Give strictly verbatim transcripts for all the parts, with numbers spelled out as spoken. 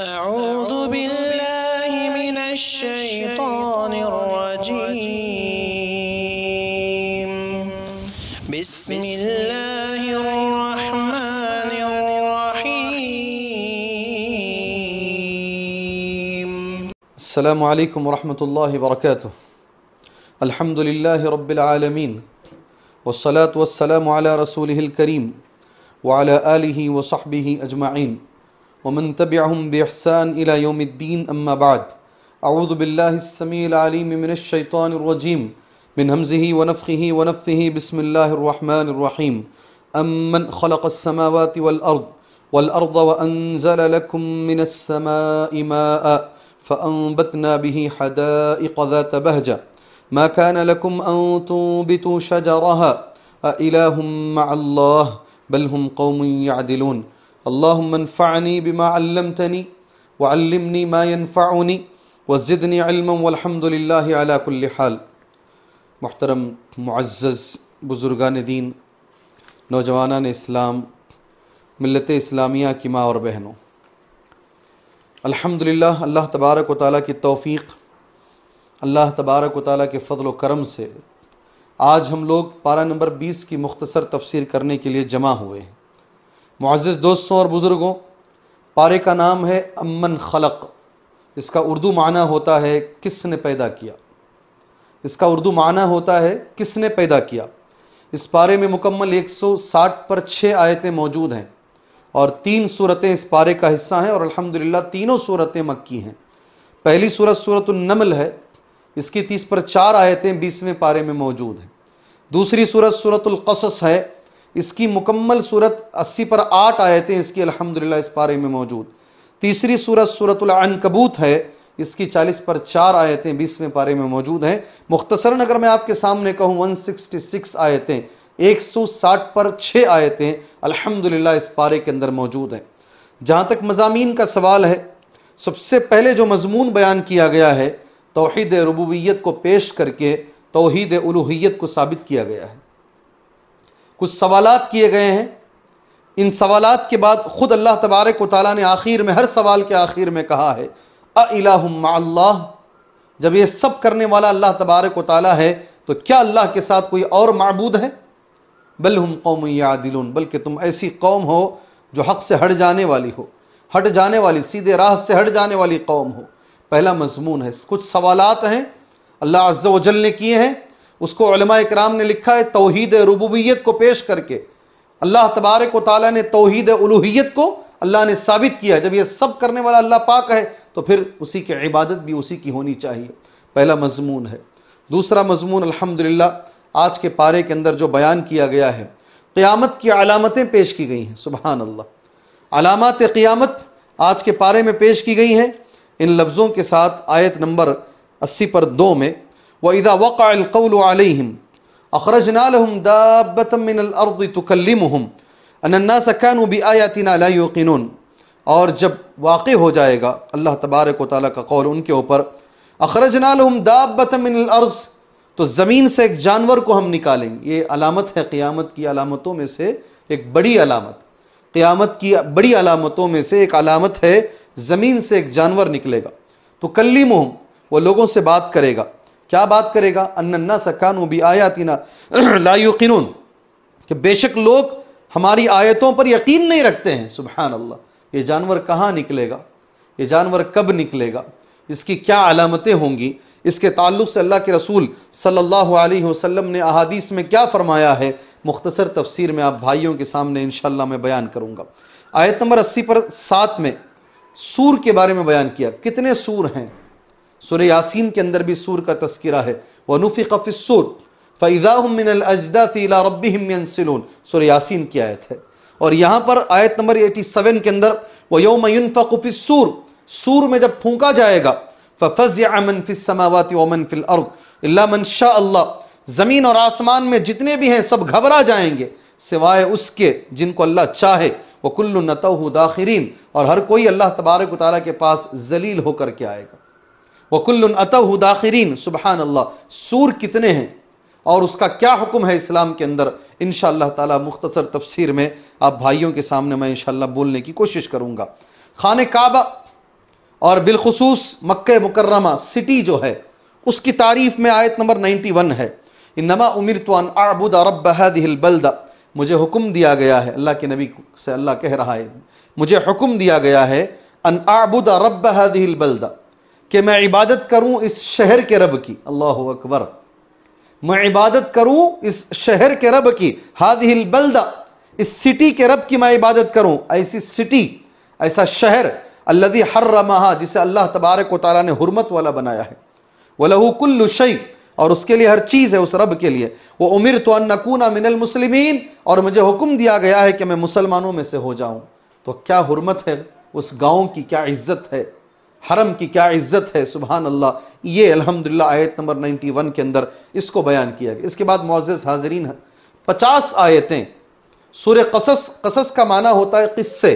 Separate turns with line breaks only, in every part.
أعوذ بالله من الشيطان الرجيم بسم الله الرحمن الرحيم
السلام عليكم ورحمة الله وبركاته. الحمد لله رب العالمين والصلاة والسلام على رسوله الكريم وعلى آله وصحبه أجمعين ومن تبعهم بإحسان إلى يوم الدين. أما بعد، أعوذ بالله السميع العليم من الشيطان الرجيم من همزه ونفخه ونفثه. بسم الله الرحمن الرحيم. أمن خلق السماوات والأرض والأرض وأنزل لكم من السماء ماء فأنبتنا به حدائق ذات بهجة ما كان لكم أن تنبتوا شجرها أإله مع الله بل هم قوم يعدلون. اللهم انفعني بما علمتني وعلمني ما ينفعني وزدني علما والحمد لله على كل حال. محترم معزز بزرگان دین، نوجوانان اسلام، ملت اسلامیہ کی ماں اور بہنوں، الحمدللہ اللہ تبارک و تعالیٰ کی توفیق، اللہ تبارک و تعالیٰ کے فضل و کرم سے آج ہم لوگ پارہ نمبر بیس کی مختصر تفسیر کرنے کے لیے جمع ہوئے ہیں. معزز دوستوں اور بزرگوں، پارے کا نام ہے امن خلق. اس کا اردو معنی ہوتا ہے کس نے پیدا کیا. اس کا اردو معنی ہوتا ہے کس نے پیدا کیا. اس پارے میں مکمل ایک سو ساٹھ پر چھ آیتیں موجود ہیں اور تین صورتیں اس پارے کا حصہ ہیں، اور الحمدللہ تینوں صورتیں مکی ہیں. پہلی صورت سورۃ النمل ہے، اس کی تیس پر چار آیتیں بیسویں پارے میں موجود ہیں. دوسری صورت سورۃ القصص ہے، اس کی مکمل صورت اسی پر آٹھ آیتیں اس کی الحمدللہ اس پارے میں موجود. تیسری صورت سورۃ العنکبوت ہے، اس کی چالیس پر چار آیتیں بیسویں پارے میں موجود ہیں. مختصراً اگر میں آپ کے سامنے کہوں ایک سو چھیاسٹھ آیتیں، ایک سو ساٹھ پر چھ آیتیں الحمدللہ اس پارے کے اندر موجود ہیں. جہاں تک مضامین کا سوال ہے، سب سے پہلے جو مضمون بیان کیا گیا ہے توحید ربوبیت کو پیش کر کے توحید الوہیت کو ثابت کیا گیا ہے. کچھ سوالات کیے گئے ہیں. ان سوالات کے بعد خود اللہ تبارک و تعالیٰ نے آخر میں، ہر سوال کے آخر میں کہا ہے اَإِلَٰهٌ مَّعَ اللَّهِ. جب یہ سب کرنے والا اللہ تبارک و تعالیٰ ہے تو کیا اللہ کے ساتھ کوئی اور معبود ہے؟ بل ہم قوم یعدلون. بلکہ تم ایسی قوم ہو جو حق سے ہٹ جانے والی ہو، ہٹ جانے والی، سیدھے راہ سے ہٹ جانے والی قوم ہو. پہلا مضمون ہے. کچھ سوالات ہیں اللہ عز و جل نے کیے ہیں، اس کو علماء اکرام نے لکھا ہے توحید ربوبیت کو پیش کر کے اللہ تبارک و تعالیٰ نے توحید الوہیت کو اللہ نے ثابت کیا. جب یہ سب کرنے والا اللہ پاک ہے تو پھر اسی کی عبادت بھی اسی کی ہونی چاہیے. پہلا مضمون ہے. دوسرا مضمون الحمدللہ آج کے پارے کے اندر جو بیان کیا گیا ہے، قیامت کی علامتیں پیش کی گئی ہیں. سبحان اللہ، علامات قیامت آج کے پارے میں پیش کی گئی ہیں ان لفظوں کے ساتھ. آیت نمبر اسی پر دو میں وَإِذَا وَقَعَ الْقَوْلُ عَلَيْهِمْ أَخْرَجْنَا لَهُمْ دَابَّةً مِّنَ الْأَرْضِ تُكَلِّمُهُمْ أَنَّ النَّاسَ كَانُوا بِآيَاتِنَا لَا يُوقِنُونَ. اور جب واقع ہو جائے گا اللہ تبارک و تعالیٰ کا قول ان کے اوپر، اخرجنا لهم دابة من الارض، تو زمین سے ایک جانور کو ہم نکالیں گے. یہ علامت ہے قیامت کی علامتوں میں سے ایک بڑی علامت. قیامت کی بڑی علامتوں میں سے ایک علامت ہے زمین سے ایک جانور نکلے گا. تو کلیمہم، وہ لوگوں سے بات کرے گا. کیا بات کرے گا؟ ان الناس كانوا بآياتنا لا يوقنون، کہ بے شک لوگ ہماری آیتوں پر یقین نہیں رکھتے ہیں. سبحان اللہ. یہ جانور کہاں نکلے گا؟ یہ جانور کب نکلے گا؟ اس کی کیا علامتیں ہوں گی؟ اس کے تعلق سے اللہ کے رسول صلی اللہ علیہ وسلم نے احادیث میں کیا فرمایا ہے، مختصر تفسیر میں آپ بھائیوں کے سامنے انشاءاللہ میں بیان کروں گا. آیت نمبر اسی پر سات میں سور کے بارے میں بیان کیا. کتنے سور ہیں؟ سورہ یاسین کے اندر بھی سور کا تذکرہ ہے. وَنُفِخَ فِي الصُّورِ فَإِذَا هُم مِّنَ الْأَجْدَاثِ إِلَىٰ رَبِّهِمْ يَنسِلُونَ. سورہ یاسین کی آیت ہے. اور یہاں پر آیت نمبر ساٹھ کے اندر وَيَوْمَ يُنفَخُ فِي الصُّورِ، سور میں جب پھونکا جائے گا فَفَزِعَ مَن فِي السَّمَاوَاتِ وَمَن فِي الْأَرْضِ إِلَّا مَن شَاءَ اللَّهُ. زمین اور آسمان میں جتنے بھی ہیں سب گھبرا جائیں گے سوائے اس کے جن کو اللہ چاہے. وَكُلٌّ أَتَوْهُ دَاخِرِينَ، اور ہر کوئی اللہ تبارک و تعالیٰ کے پاس ذلیل ہو کر کے آئے گا. وَكُلٌّ أَتَوْهُ دَاخِرِينَ. سبحان اللہ. سور کتنے ہیں اور اس کا کیا حکم ہے اسلام کے اندر، انشاءاللہ تعالی مختصر تفسیر میں آپ بھائیوں کے سامنے میں انشاءاللہ بولنے کی کوشش کروں گا. خانہ کعبہ اور بالخصوص مکہ مکرمہ سٹی جو ہے اس کی تعریف میں آیت نمبر اکیانوے ہے، انما امرت ان اعبد رب هذه البلدہ، مجھے حکم دیا گیا ہے، اللہ کے نبی سے اللہ کہہ رہا ہے مجھے حکم دیا گیا ہے ان اعبد رب هذه البلدہ، کہ میں عبادت کروں اس شہر کے رب کی، اللہ اکبر، میں عبادت کروں اس شہر کے رب کی، هذه البلدہ، اس سٹی کے رب کی میں عبادت کروں، ایسی سٹی، ایسا شہر، الذی حرمہا، جسے اللہ تبارک و تعالیٰ نے حرمت والا بنایا ہے، وَلَهُ كُلُّ شَيْءٍ، اور اس کے لیے ہر چیز ہے اس رب کے لیے، وَأُمِرْتُ أَن نَّكُونَ مِنَ الْمُسْلِمِينَ، اور مجھے حکم دیا گیا ہے کہ میں مسلمانوں میں سے ہو جاؤں۔ تو کیا حرمت ہے اس گاؤں کی، کیا عزت ہے، حرم کی کیا عزت ہے، سبحان اللہ۔ یہ الحمدللہ آیت نمبر اکیانوے کے اندر اس کو بیان کیا گیا۔ اس کے بعد معزز حاضرین، پچاس آیتیں سورہ قصص، قصص کا معنی ہوتا ہے قصے،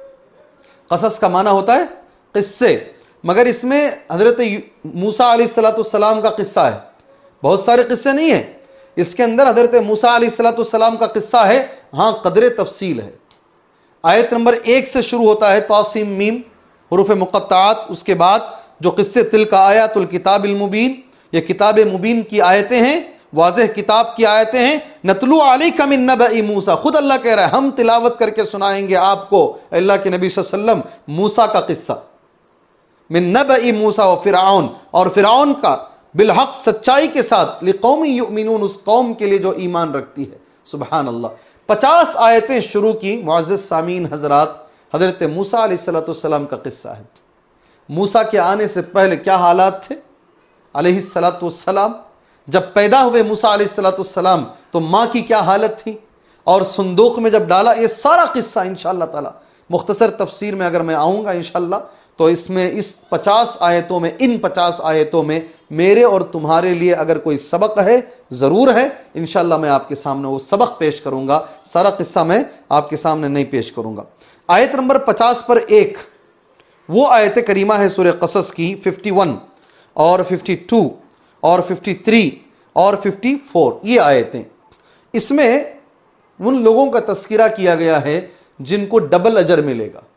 قصص کا معنی ہوتا ہے قصے، مگر اس میں حضرت موسیٰ علیہ السلام کا قصہ ہے، بہت سارے قصے نہیں ہیں، اس کے اندر حضرت موسیٰ علیہ السلام کا قصہ ہے، ہاں قدر تفصیل ہے۔ آیت نمبر ایک سے شروع ہوتا ہے طاسیم میم، حروف مقطعات، اس کے بعد جو قصے تلک آیات الکتاب المبین، یہ کتاب مبین کی آیتیں ہیں، واضح کتاب کی آیتیں ہیں، نتلو علیک من نبأ موسیٰ، خود اللہ کہہ رہا ہے ہم تلاوت کر کے سنائیں گے آپ کو اللہ کے نبی صلی اللہ علیہ وسلم موسیٰ کا قصہ، من نبأ موسیٰ و فرعون، اور فرعون کا بالحق سچائی کے ساتھ، لقوم یؤمنون، اس قوم کے لیے جو ایمان رکھتی ہے، سبحان اللہ۔ پچاس آیتیں شروع کی، معزز سامعین حضرات، حضرت موسیٰ علیہ السلام کا قصہ ہے۔ موسیٰ کے آنے سے پہلے کیا حالات تھے علیہ السلام، جب پیدا ہوئے موسیٰ علیہ السلام تو ماں کی کیا حالت تھی، اور صندوق میں جب ڈالا، یہ سارا قصہ انشاءاللہ تعالی مختصر تفسیر میں اگر میں آؤں گا انشاءاللہ تو اس میں اس پچاس آیتوں میں، ان پچاس آیتوں میں میرے اور تمہارے لیے اگر کوئی سبق ہے ضرور ہے، انشاءاللہ میں آپ کے سامنے وہ سبق پیش کروں گا، سارا قصہ میں آپ کے سامنے نہیں پیش کروں گا۔ آیت نمبر پچاس پر ایک وہ آیت کریمہ ہے سورہ قصص کی، اکیاون اور باون اور تریون اور چون، یہ آیتیں، اس میں ان لوگوں کا تذکرہ کیا گیا ہے جن کو ڈبل اجر ملے گا،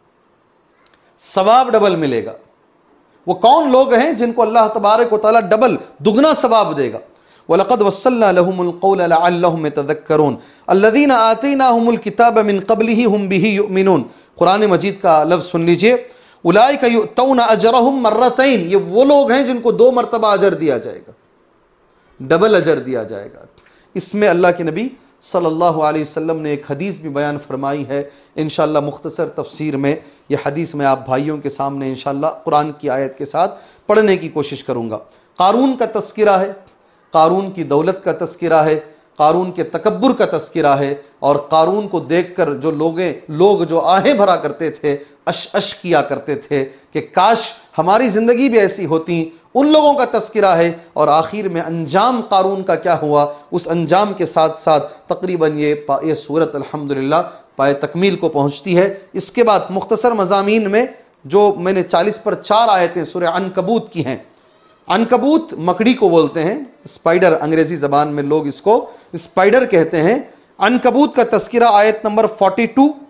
ثواب ڈبل ملے گا۔ وہ کون لوگ ہیں جن کو اللہ تبارک و تعالی ڈبل دگنا ثواب دے گا؟ وَلَقَدْ وَصَّلْنَا لَهُمُ الْقَوْلَ لَعَلَّهُمْ يَتَذَكَّرُونَ الَّذِينَ آتَيْنَاهُمُ الْكِتَابَ مِنْ قَبْلِهِ هُمْ بِهِ يُؤْمِنُونَ، قرآن مجید کا لفظ سن لیجئے، اولئک یؤتون اجرهم مرتين، یہ وہ لوگ ہیں جن کو دو مرتبہ اجر دیا جائے گا، ڈبل اجر دیا جائے گا۔ اس میں اللہ کے نبی صلی اللہ علیہ وسلم نے ایک حدیث بھی بیان فرمائی ہے، انشاءاللہ مختصر تفسیر میں یہ حدیث میں آپ بھائیوں کے سامنے انشاءاللہ قرآن کی آیت کے ساتھ پڑھنے کی کوشش کروں گا۔ قارون کا تذکرہ ہے، قارون کی دولت کا تذکرہ ہے، قارون کے تکبر کا تذکرہ ہے، اور قارون کو دیکھ کر جو لوگ لوگ جو آہیں بھرا کرتے تھے، اش اش کیا کرتے تھے کہ کاش ہماری زندگی بھی ایسی ہوتی، ان لوگوں کا تذکرہ ہے، اور آخر میں انجام قارون کا کیا ہوا، اس انجام کے ساتھ ساتھ تقریباً یہ یہ صورت الحمدللہ پائے تکمیل کو پہنچتی ہے۔ اس کے بعد مختصر مضامین میں جو میں نے چالیس پر چار آیتیں سورہ عنکبوت کی ہیں، عنکبوت مکڑی کو بولتے ہیں، اسپائڈر انگریزی زبان میں لوگ اس کو اسپائڈر کہتے ہیں۔ عنکبوت کا تذکرہ آیت نمبر بائیس،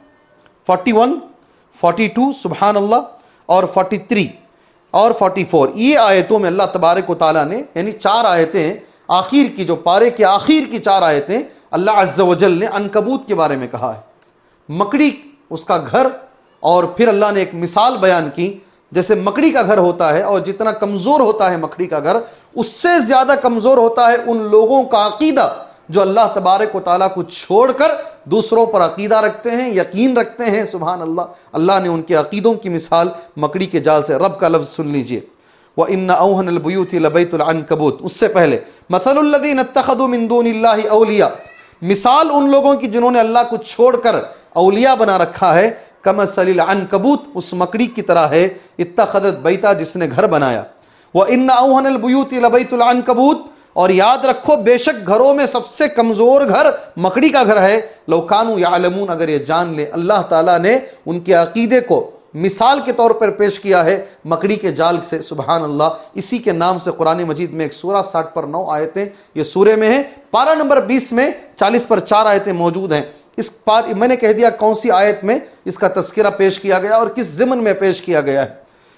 اکیاون، بائیس سبحان اللہ، اور تینتالیس اور چوالیس، یہ آیتوں میں اللہ تبارک و تعالیٰ نے، یعنی چار آیتیں آخر کی، جو پارے کے آخر کی چار آیتیں اللہ عز و جل نے عنکبوت کے بارے میں کہا ہے، مکڑی اس کا گھر، اور پھر اللہ نے ایک مثال بیان کی، جیسے مکڑی کا گھر ہوتا ہے اور جتنا کمزور ہوتا ہے مکڑی کا گھر، اس سے زیادہ کمزور ہوتا ہے ان لوگوں کا عقیدہ جو اللہ تبارک و تعالیٰ کو چھوڑ کر دوسروں پر عقیدہ رکھتے ہیں، یقین رکھتے ہیں، سبحان اللہ۔ اللہ نے ان کے عقیدوں کی مثال مکڑی کے جال سے، رب کا لفظ سن لیجئے، وَإِنَّ أَوْهَنَ الْبُيُوتِ لَبَيْتُ الْعَنْكَبُوتِ، اس سے پہلے مَثَلُ الَّذِينَ اتَّخَذُوا مِن دُونِ اللَّهِ أَوْلِيَاءَ، مثال ان لوگوں کی جنہوں نے اللہ کو چھوڑ کر اولیاء بنا رکھا ہے، کَمَثَلِ الْعَنْكَبُوتِ، اس مکڑی کی طرح ہے، اتَّخَذَتْ بَيْتًا، جس نے گھر بنایا، وَإِنَّ أَوْهَنَ الْبُيُوتِ لَبَيْتُ الْعَنْكَبُوتِ، اور یاد رکھو بے شک گھروں میں سب سے کمزور گھر مکڑی کا گھر ہے، لو کانوا یعلمون، اگر یہ جان لیں۔ اللہ تعالیٰ نے ان کے عقیدے کو مثال کے طور پر پیش کیا ہے مکڑی کے جال سے، سبحان اللہ۔ اسی کے نام سے قرآن مجید میں ایک سورہ ساٹھ پر نو آیتیں یہ سورے میں ہیں، پارہ نمبر بیس میں چالیس پر چار آیتیں موجود ہیں۔ اس پار میں نے کہہ دیا کون سی آیت میں اس کا تذکرہ پیش کیا گیا اور کس ضمن میں پیش کیا گیا ہے۔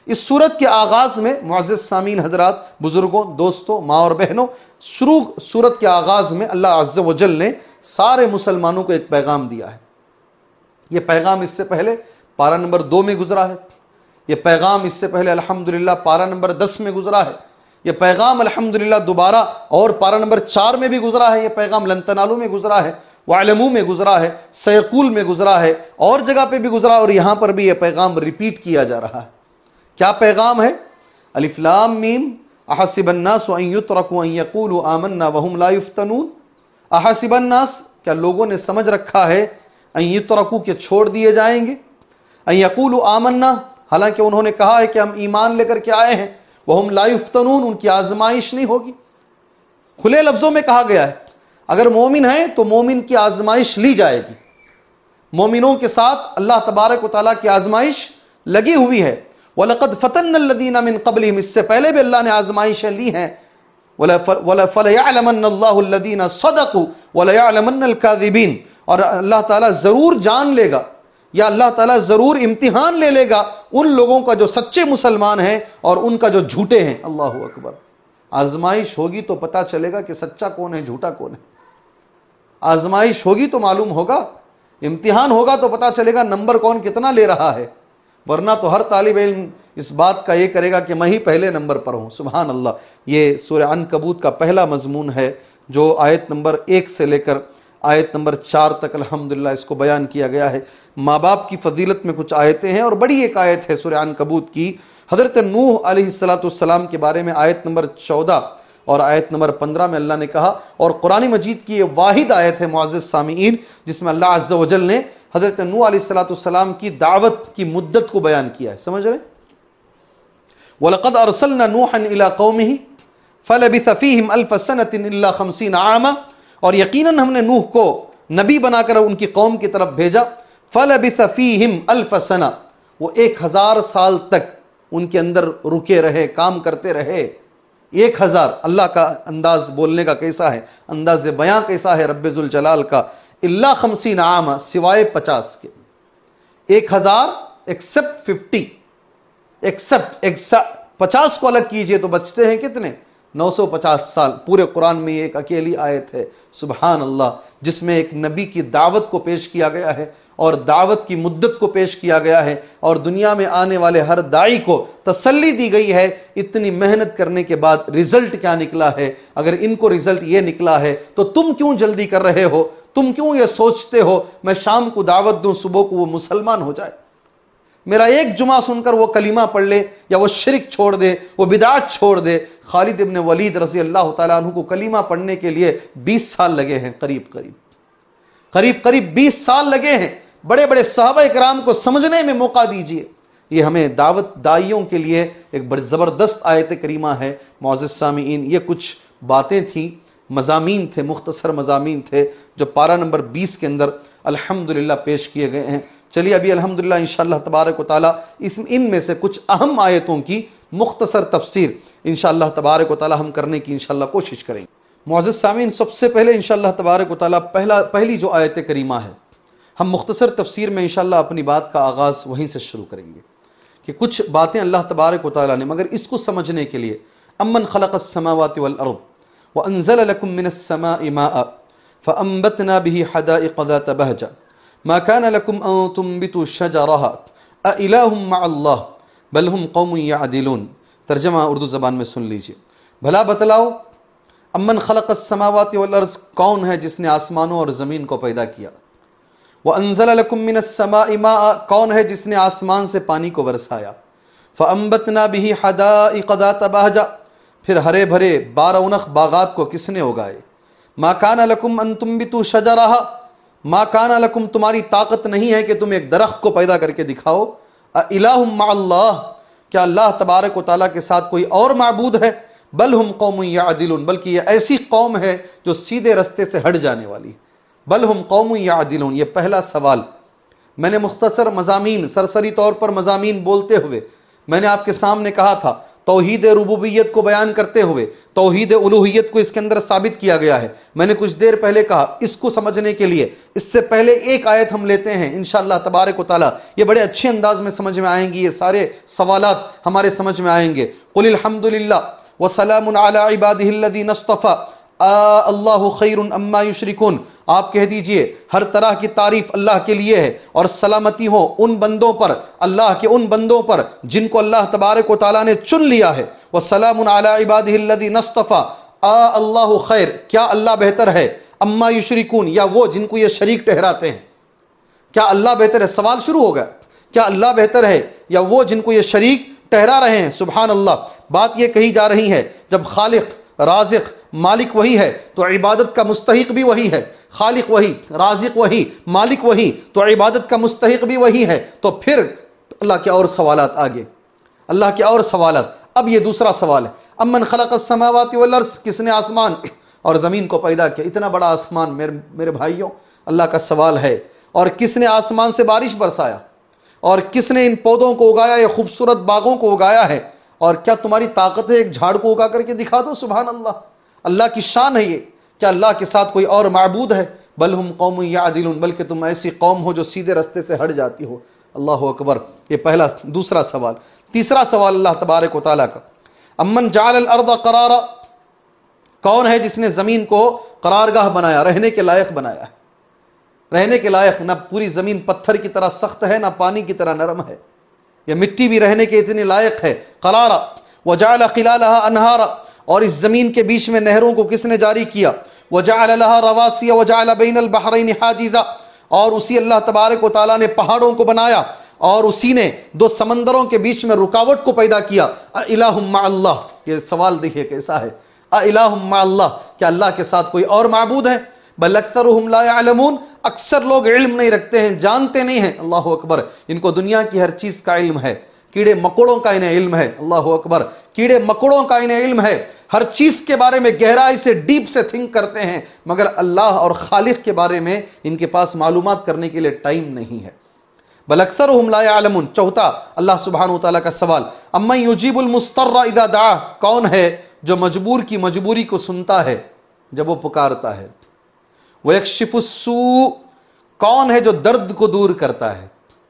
اس سورت کے آغاز میں معزز سامعین حضرات، بزرگوں، دوستوں، ماں اور بہنوں، شروع سورت کے آغاز میں اللہ عز و جل نے سارے مسلمانوں کو ایک پیغام دیا ہے۔ یہ پیغام اس سے پہلے پارہ نمبر دو میں گزرا ہے، یہ پیغام اس سے پہلے الحمدللہ پارہ نمبر دس میں گزرا ہے، یہ پیغام الحمدللہ دوبارہ اور پارہ نمبر چار میں بھی گزرا ہے، یہ پیغام لن تنالوا میں گزرا ہے، وَاعْلَمُوا میں گزرا ہے، سَيَقُولُ میں گزرا ہے، اور جگہ پہ بھی گزرا، اور یہاں پر بھی یہ پیغام ریپیٹ کیا جا رہا ہے۔ کیا پیغام ہے؟ الف لام میم احسب الناس ان يتركوا ان يقولوا آمنا وهم لا يفتنون۔ احسب الناس، کیا لوگوں نے سمجھ رکھا ہے ان يتركوا کہ چھوڑ دیے جائیں گے، ان يقولوا آمنا، حالانکہ انہوں نے کہا ہے کہ ہم ایمان لے کر کے آئے ہیں، وهم لا يفتنون، ان کی آزمائش نہیں ہوگی۔ کھلے لفظوں میں کہا گیا ہے اگر مومن ہیں تو مومن کی آزمائش لی جائے گی، مومنوں کے ساتھ اللہ تبارک و تعالیٰ کی آزمائش لگی ہوئی ہے۔ وَلَقَدْ فَتَنَّ الَّذِينَ مِن قَبْلِهِمْ، اس سے پہلے بھی اللہ نے آزمائشیں لی ہیں۔ فَلَيَعْلَمَنَّ اللَّهُ الَّذِينَ صَدَقُوا وَلَيَعْلَمَنَّ الْكَاذِبِينَ، اور اللہ تعالیٰ ضرور جان لے گا، یا اللہ تعالیٰ ضرور امتحان لے لے گا ان لوگوں کا جو سچے مسلمان ہیں اور ان کا جو جھوٹے ہیں۔ اللہ اکبر۔ آزمائش ہوگی تو پتہ چلے گا کہ سچا کون ہے، جھوٹا کون ہے۔ آزمائش ہوگی تو معلوم ہوگا، امتحان ہوگا تو پتہ چلے گا نمبر کون کتنا لے رہا ہے، ورنہ تو ہر طالب علم اس بات کا یہ کرے گا کہ میں ہی پہلے نمبر پر ہوں۔ سبحان اللہ۔ یہ سورہ عنکبوت کا پہلا مضمون ہے جو آیت نمبر ایک سے لے کر آیت نمبر چار تک الحمدللہ اس کو بیان کیا گیا ہے۔ ماں باپ کی فضیلت میں کچھ آیتیں ہیں، اور بڑی ایک آیت ہے سورہ عنکبوت کی، حضرت نوح علیہ السلام کے بارے میں آیت نمبر چودہ اور آیت نمبر پندرہ میں اللہ نے کہا، اور قرآن مجید کی یہ واحد آیت ہے معزز سامعین جس میں اللہ عز و جل نے حضرت نوح علیہ السلام کی دعوت کی مدت کو بیان کیا ہے۔ سمجھ رہے؟ وَلَقَدْ أَرْسَلْنَا نُوحًا إِلَىٰ قَوْمِهِ فَلَبِثَ فِيهِمْ أَلْفَ سَنَةٍ إِلَّا خَمْسِينَ عَامًا، اور یقیناً ہم نے نوح کو نبی بنا کر ان کی قوم کی طرف بھیجا۔ فَلَبِثَ فِيهِمْ أَلْفَ سَنَةٍ، وہ ایک ہزار سال تک ان کے اندر رکے رہے، کام کرتے رہے۔ ایک ہزار، اللہ کا انداز بولنے کا کیسا ہے، انداز بیاں کیسا ہے رب ذوالجلال کا، الا خمسین عام، سوائے پچاس کے۔ ایک ہزار ایکسپٹ ففٹی، ایکسپٹ پچاس کو الگ کیجئے تو بچتے ہیں کتنے؟ نو سو پچاس سال۔ پورے قرآن میں ایک اکیلی آیت ہے سبحان اللہ جس میں ایک نبی کی دعوت کو پیش کیا گیا ہے اور دعوت کی مدت کو پیش کیا گیا ہے، اور دنیا میں آنے والے ہر داعی کو تسلی دی گئی ہے اتنی محنت کرنے کے بعد رزلٹ کیا نکلا ہے۔ اگر ان کو رزلٹ یہ نکلا ہے تو تم کیوں جلدی کر رہے ہو، تم کیوں یہ سوچتے ہو میں شام کو دعوت دوں صبح کو وہ مسلمان ہو جائے، میرا ایک جمعہ سن کر وہ کلمہ پڑھ لے یا وہ شرک چھوڑ دے، وہ بدعات چھوڑ دے۔ خالد ابن ولید رضی اللہ تعالیٰ عنہ کو کلمہ پڑھنے کے لیے بیس سال لگے ہیں، قریب قریب قریب قریب بیس سال لگے ہیں۔ بڑے بڑے صحابہ اکرام کو سمجھنے میں موقع دیجئے۔ یہ ہمیں دعوت دائیوں کے لیے ایک بڑی زبردست آیت کریمہ ہے معزز سامعین۔ یہ کچھ باتیں تھیں، مضامین تھے، مختصر مضامین تھے جو پارہ نمبر بیس کے اندر الحمدللہ پیش کیے گئے ہیں۔ چلیے ابھی الحمدللہ انشاءاللہ تبارک و تعالی اس ان میں سے کچھ اہم آیتوں کی مختصر تفسیر انشاءاللہ تبارک و تعالی ہم کرنے کی انشاءاللہ کوشش کریں گے۔ معزز سامعین، سب سے پہلے انشاءاللہ تبارک و تعالی پہلا پہلی جو آیت کریمہ ہے، ہم مختصر تفسیر میں انشاءاللہ اپنی بات کا آغاز وہیں سے شروع کریں گے کہ کچھ باتیں اللہ تبارک و تعالی نے، مگر اس کو سمجھنے کے لیے امن خلق السماوات والارض وانزل لكم من السماء ماء فانبتنا به حدائق ذات بهجة ما كان لكم ان تنبتوا شجرها أإله مع الله بل هم قوم يعدلون۔ ترجمہ اردو زبان میں سن لیجئے۔ بھلا بتلاؤ امن خلق السماوات والارض، کون ہے جس نے آسمانوں اور زمین کو پیدا کیا؟ وانزل لكم من السماء ماء، کون ہے جس نے آسمان سے پانی کو برسایا؟ فانبتنا به حدائق ذات بهجة، پھر ہرے بھرے بارونخ باغات کو کس نے اگائے؟ ما کان لکم ان تنبتوا شجرها، ما کان لکم تمہاری طاقت نہیں ہے کہ تم ایک درخت کو پیدا کر کے دکھاؤ۔ الہ مع اللہ، کیا اللہ تبارک و تعالیٰ کے ساتھ کوئی اور معبود ہے؟ بل ہم قوم یعدلون، بلکہ یہ ایسی قوم ہے جو سیدھے رستے سے ہٹ جانے والی ہے۔ بل ہم قوم یعدلون، یہ پہلا سوال۔ میں نے مختصر مضامین، سرسری طور پر مضامین بولتے ہوئے میں نے آپ کے سامنے کہا تھا توحید ربوبیت کو بیان کرتے ہوئے توحید الوہیت کو اس کے اندر ثابت کیا گیا ہے۔ میں نے کچھ دیر پہلے کہا اس کو سمجھنے کے لیے اس سے پہلے ایک آیت ہم لیتے ہیں انشاءاللہ تبارک و تعالی، یہ بڑے اچھے انداز میں سمجھ میں آئیں گی، یہ سارے سوالات ہمارے سمجھ میں آئیں گے۔ قل الحمدللہ وسلام علی عبادہ الذین اصطفی اللہ خیر اما یشرکون، آپ کہہ دیجئے ہر طرح کی تعریف اللہ کے لیے ہے اور سلامتی ہو ان بندوں پر، اللہ کے ان بندوں پر جن کو اللہ تبارک و تعالیٰ نے چن لیا ہے۔ وسلام علی عبادہ الذین اصطفی اللہ خیر، کیا اللہ بہتر ہے اما یشرکون، یا وہ جن کو یہ شریک ٹھہراتے ہیں؟ کیا اللہ بہتر ہے؟ سوال شروع ہو گیا، کیا اللہ بہتر ہے یا وہ جن کو یہ شریک ٹھہرا رہے ہیں؟ سبحان اللہ، بات یہ کہی جا رہی ہے جب خالق رازق مالک وہی ہے تو عبادت کا مستحق بھی وہی ہے، خالق وہی، رازق وہی، مالک وہی، تو عبادت کا مستحق بھی وہی ہے، تو پھر اللہ کے اور سوالات آگے، اللہ کے اور سوالات۔ اب یہ دوسرا سوال ہے، امن خلق السماوات والارض، کس نے آسمان اور زمین کو پیدا کیا؟ اتنا بڑا آسمان میرے میرے بھائیوں، اللہ کا سوال ہے، اور کس نے آسمان سے بارش برسایا، اور کس نے ان پودوں کو اگایا، یہ خوبصورت باغوں کو اگایا ہے، اور کیا تمہاری طاقت ہے ایک جھاڑ کو اگا کر کے دکھا دو؟ سبحان اللہ، اللہ کی شان ہے یہ، کیا اللہ کے ساتھ کوئی اور معبود ہے؟ بل ہم قوم یعدلون، بلکہ تم ایسی قوم ہو جو سیدھے رستے سے ہٹ جاتی ہو۔ اللہ اکبر، یہ پہلا دوسرا سوال۔ تیسرا سوال اللہ تبارک و تعالیٰ کا، امن جعل الارض قرارا، کون ہے جس نے زمین کو قرارگاہ بنایا، رہنے کے لائق بنایا ہے؟ رہنے کے لائق، نہ پوری زمین پتھر کی طرح سخت ہے نہ پانی کی طرح نرم ہے، یہ مٹی بھی رہنے کے اتنی لائق ہے۔ قرارا وجعل خلالها انہارا، اور اس زمین کے بیچ میں نہروں کو کس نے جاری کیا؟ وجعل لها رواسي وجعل بين البحرين حاجزا، اور اسی اللہ تبارک و تعالیٰ نے پہاڑوں کو بنایا اور اسی نے دو سمندروں کے بیچ میں رکاوٹ کو پیدا کیا۔ الہ مع اللہ، یہ سوال دیکھیے کیسا ہے، الہ مع اللہ، کیا اللہ کے ساتھ کوئی اور معبود ہے؟ بل اکثرهم لا يعلمون، اکثر لوگ علم نہیں رکھتے ہیں، جانتے نہیں ہیں۔ اللہ اکبر، ان کو دنیا کی ہر چیز کا علم ہے، کیڑے مکوڑوں کا انہیں علم ہے۔ اللہ اکبر، کیڑے مکوڑوں کا انہیں علم ہے، ہر چیز کے بارے میں گہرائی سے ڈیپ سے تھنک کرتے ہیں، مگر اللہ اور خالق کے بارے میں ان کے پاس معلومات کرنے کے لیے ٹائم نہیں ہے۔ بل اکثرهم لا يعلمون۔ چوتھا اللہ سبحانہ وتعالی کا سوال، امن یجیب المضطر اذا دعا، کون ہے جو مجبور کی مجبوری کو سنتا ہے جب وہ پکارتا ہے؟ ویکشف السوء، کون ہے جو درد کو دور کرتا ہے؟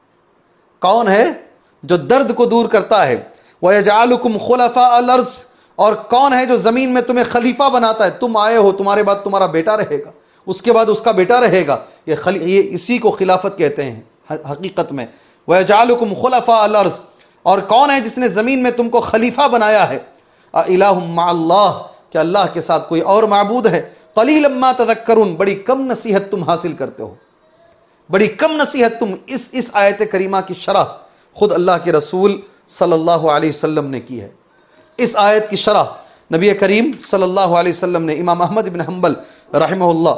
کون ہے جو درد کو دور کرتا ہے؟ وَيَجْعَلُكُمْ خُلَفَاءَ الْأَرْضِ، اور کون ہے جو زمین میں تمہیں خلیفہ بناتا ہے؟ تم آئے ہو، تمہارے بعد تمہارا بیٹا رہے گا، اس کے بعد اس کا بیٹا رہے گا، یہ, خلی... یہ اسی کو خلافت کہتے ہیں حقیقت میں۔ وَيَجْعَلُكُمْ خُلَفَاءَ الْأَرْضِ، اور کون ہے جس نے زمین میں تم کو خلیفہ بنایا ہے؟ اِلَٰهٌ مَّعَ اللَّهِ، کہ اللہ کے ساتھ کوئی اور معبود ہے؟ قَلِيلًا مَّا تَذَكَّرُونَ، بڑی کم نصیحت تم حاصل کرتے ہو، بڑی کم نصیحت تم۔ اس اس آیت کریمہ کی شرح خود اللہ کے رسول صلی اللہ علیہ وسلم نے کی ہے۔ اس آیت کی شرح نبی کریم صلی اللہ علیہ وسلم نے، امام احمد بن حنبل رحمہ اللہ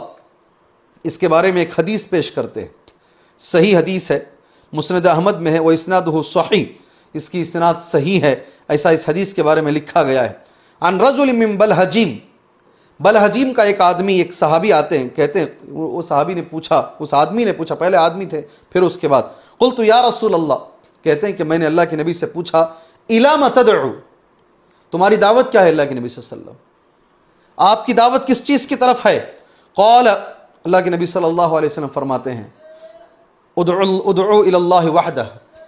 اس کے بارے میں ایک حدیث پیش کرتے ہیں، صحیح حدیث ہے، مسند احمد میں ہے، وہ اسنادہ صحیح، اس کی اسناد صحیح ہے، ایسا اس حدیث کے بارے میں لکھا گیا ہے۔ عن رجل من بلحجیم، بلحجیم کا ایک آدمی، ایک صحابی آتے ہیں، کہتے ہیں وہ صحابی نے پوچھا، اس آدمی نے پوچھا، پہلے آدمی تھے پھر اس کے بعد، قلت یا رسول اللہ، کہتے ہیں کہ میں نے اللہ کے نبی سے پوچھا، الی ما تدعو، تمہاری دعوت کیا ہے اللہ کے نبی صلی اللہ علیہ وسلم، آپ کی دعوت کس چیز کی طرف ہے؟ قال، اللہ کے نبی صلی اللہ علیہ وسلم فرماتے ہیں، ادعو ادعو الی اللہ وحدہ،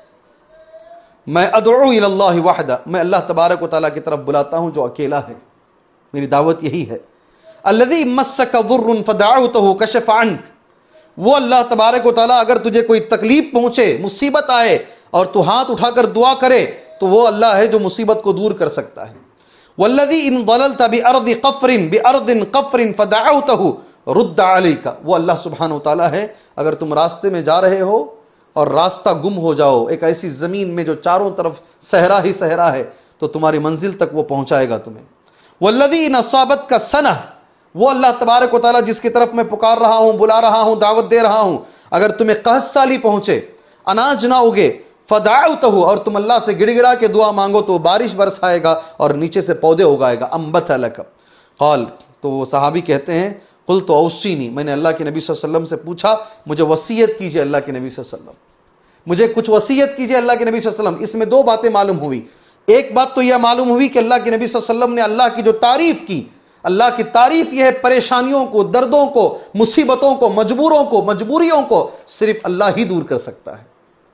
میں ادعو الی اللہ وحدہ، میں اللہ تبارک و تعالیٰ کی طرف بلاتا ہوں جو اکیلا ہے، میری دعوت یہی ہے۔ الذی مسک ضر فدعوتہ کشف عنک، وہ اللہ تبارک و تعالیٰ اگر تجھے کوئی تکلیف پہنچے، مصیبت آئے اور تو ہاتھ اٹھا کر دعا کرے تو وہ اللہ ہے جو مصیبت کو دور کر سکتا ہے۔ والذی ان ضللت بارض قفر بارض قفر فدعوتہ رد علیک، وہ اللہ سبحانہ و تعالیٰ ہے اگر تم راستے میں جا رہے ہو اور راستہ گم ہو جاؤ، ایک ایسی زمین میں جو چاروں طرف صحرا ہی صحرا ہے، تو تمہاری منزل تک وہ پہنچائے گا تمہیں۔ والذی ان اصابتک سنہ، وہ اللہ تبارک و تعالیٰ جس کی طرف میں پکار رہا ہوں، بلا رہا ہوں، دعوت دے رہا ہوں، اگر تمہیں قحط سالی پہنچے، اناج نہ اگے، فدعوتہ، اور تم اللہ سے گڑ گڑا کے دعا مانگو تو بارش برسائے گا اور نیچے سے پودے اگائے گا، انبت لک۔ قال، تو وہ صحابی کہتے ہیں، قلت اوصینی، میں نے اللہ کے نبی صلی اللہ علیہ وسلم سے پوچھا مجھے وصیت کیجئے اللہ کے نبی صلی اللہ علیہ وسلم، مجھے کچھ وصیت کیجئے اللہ کے نبی صلی اللہ علیہ وسلم۔ اس میں دو باتیں معلوم ہوئی، ایک بات تو یہ معلوم ہوئی کہ اللہ کے نبی صلی اللہ علیہ وسلم نے اللہ کی جو تعریف کی، اللہ کی تعریف یہ ہے پریشانیوں کو، دردوں کو، مصیبتوں کو، مجبوروں کو، مجبوریوں کو صرف اللہ ہی دور کر سکتا ہے،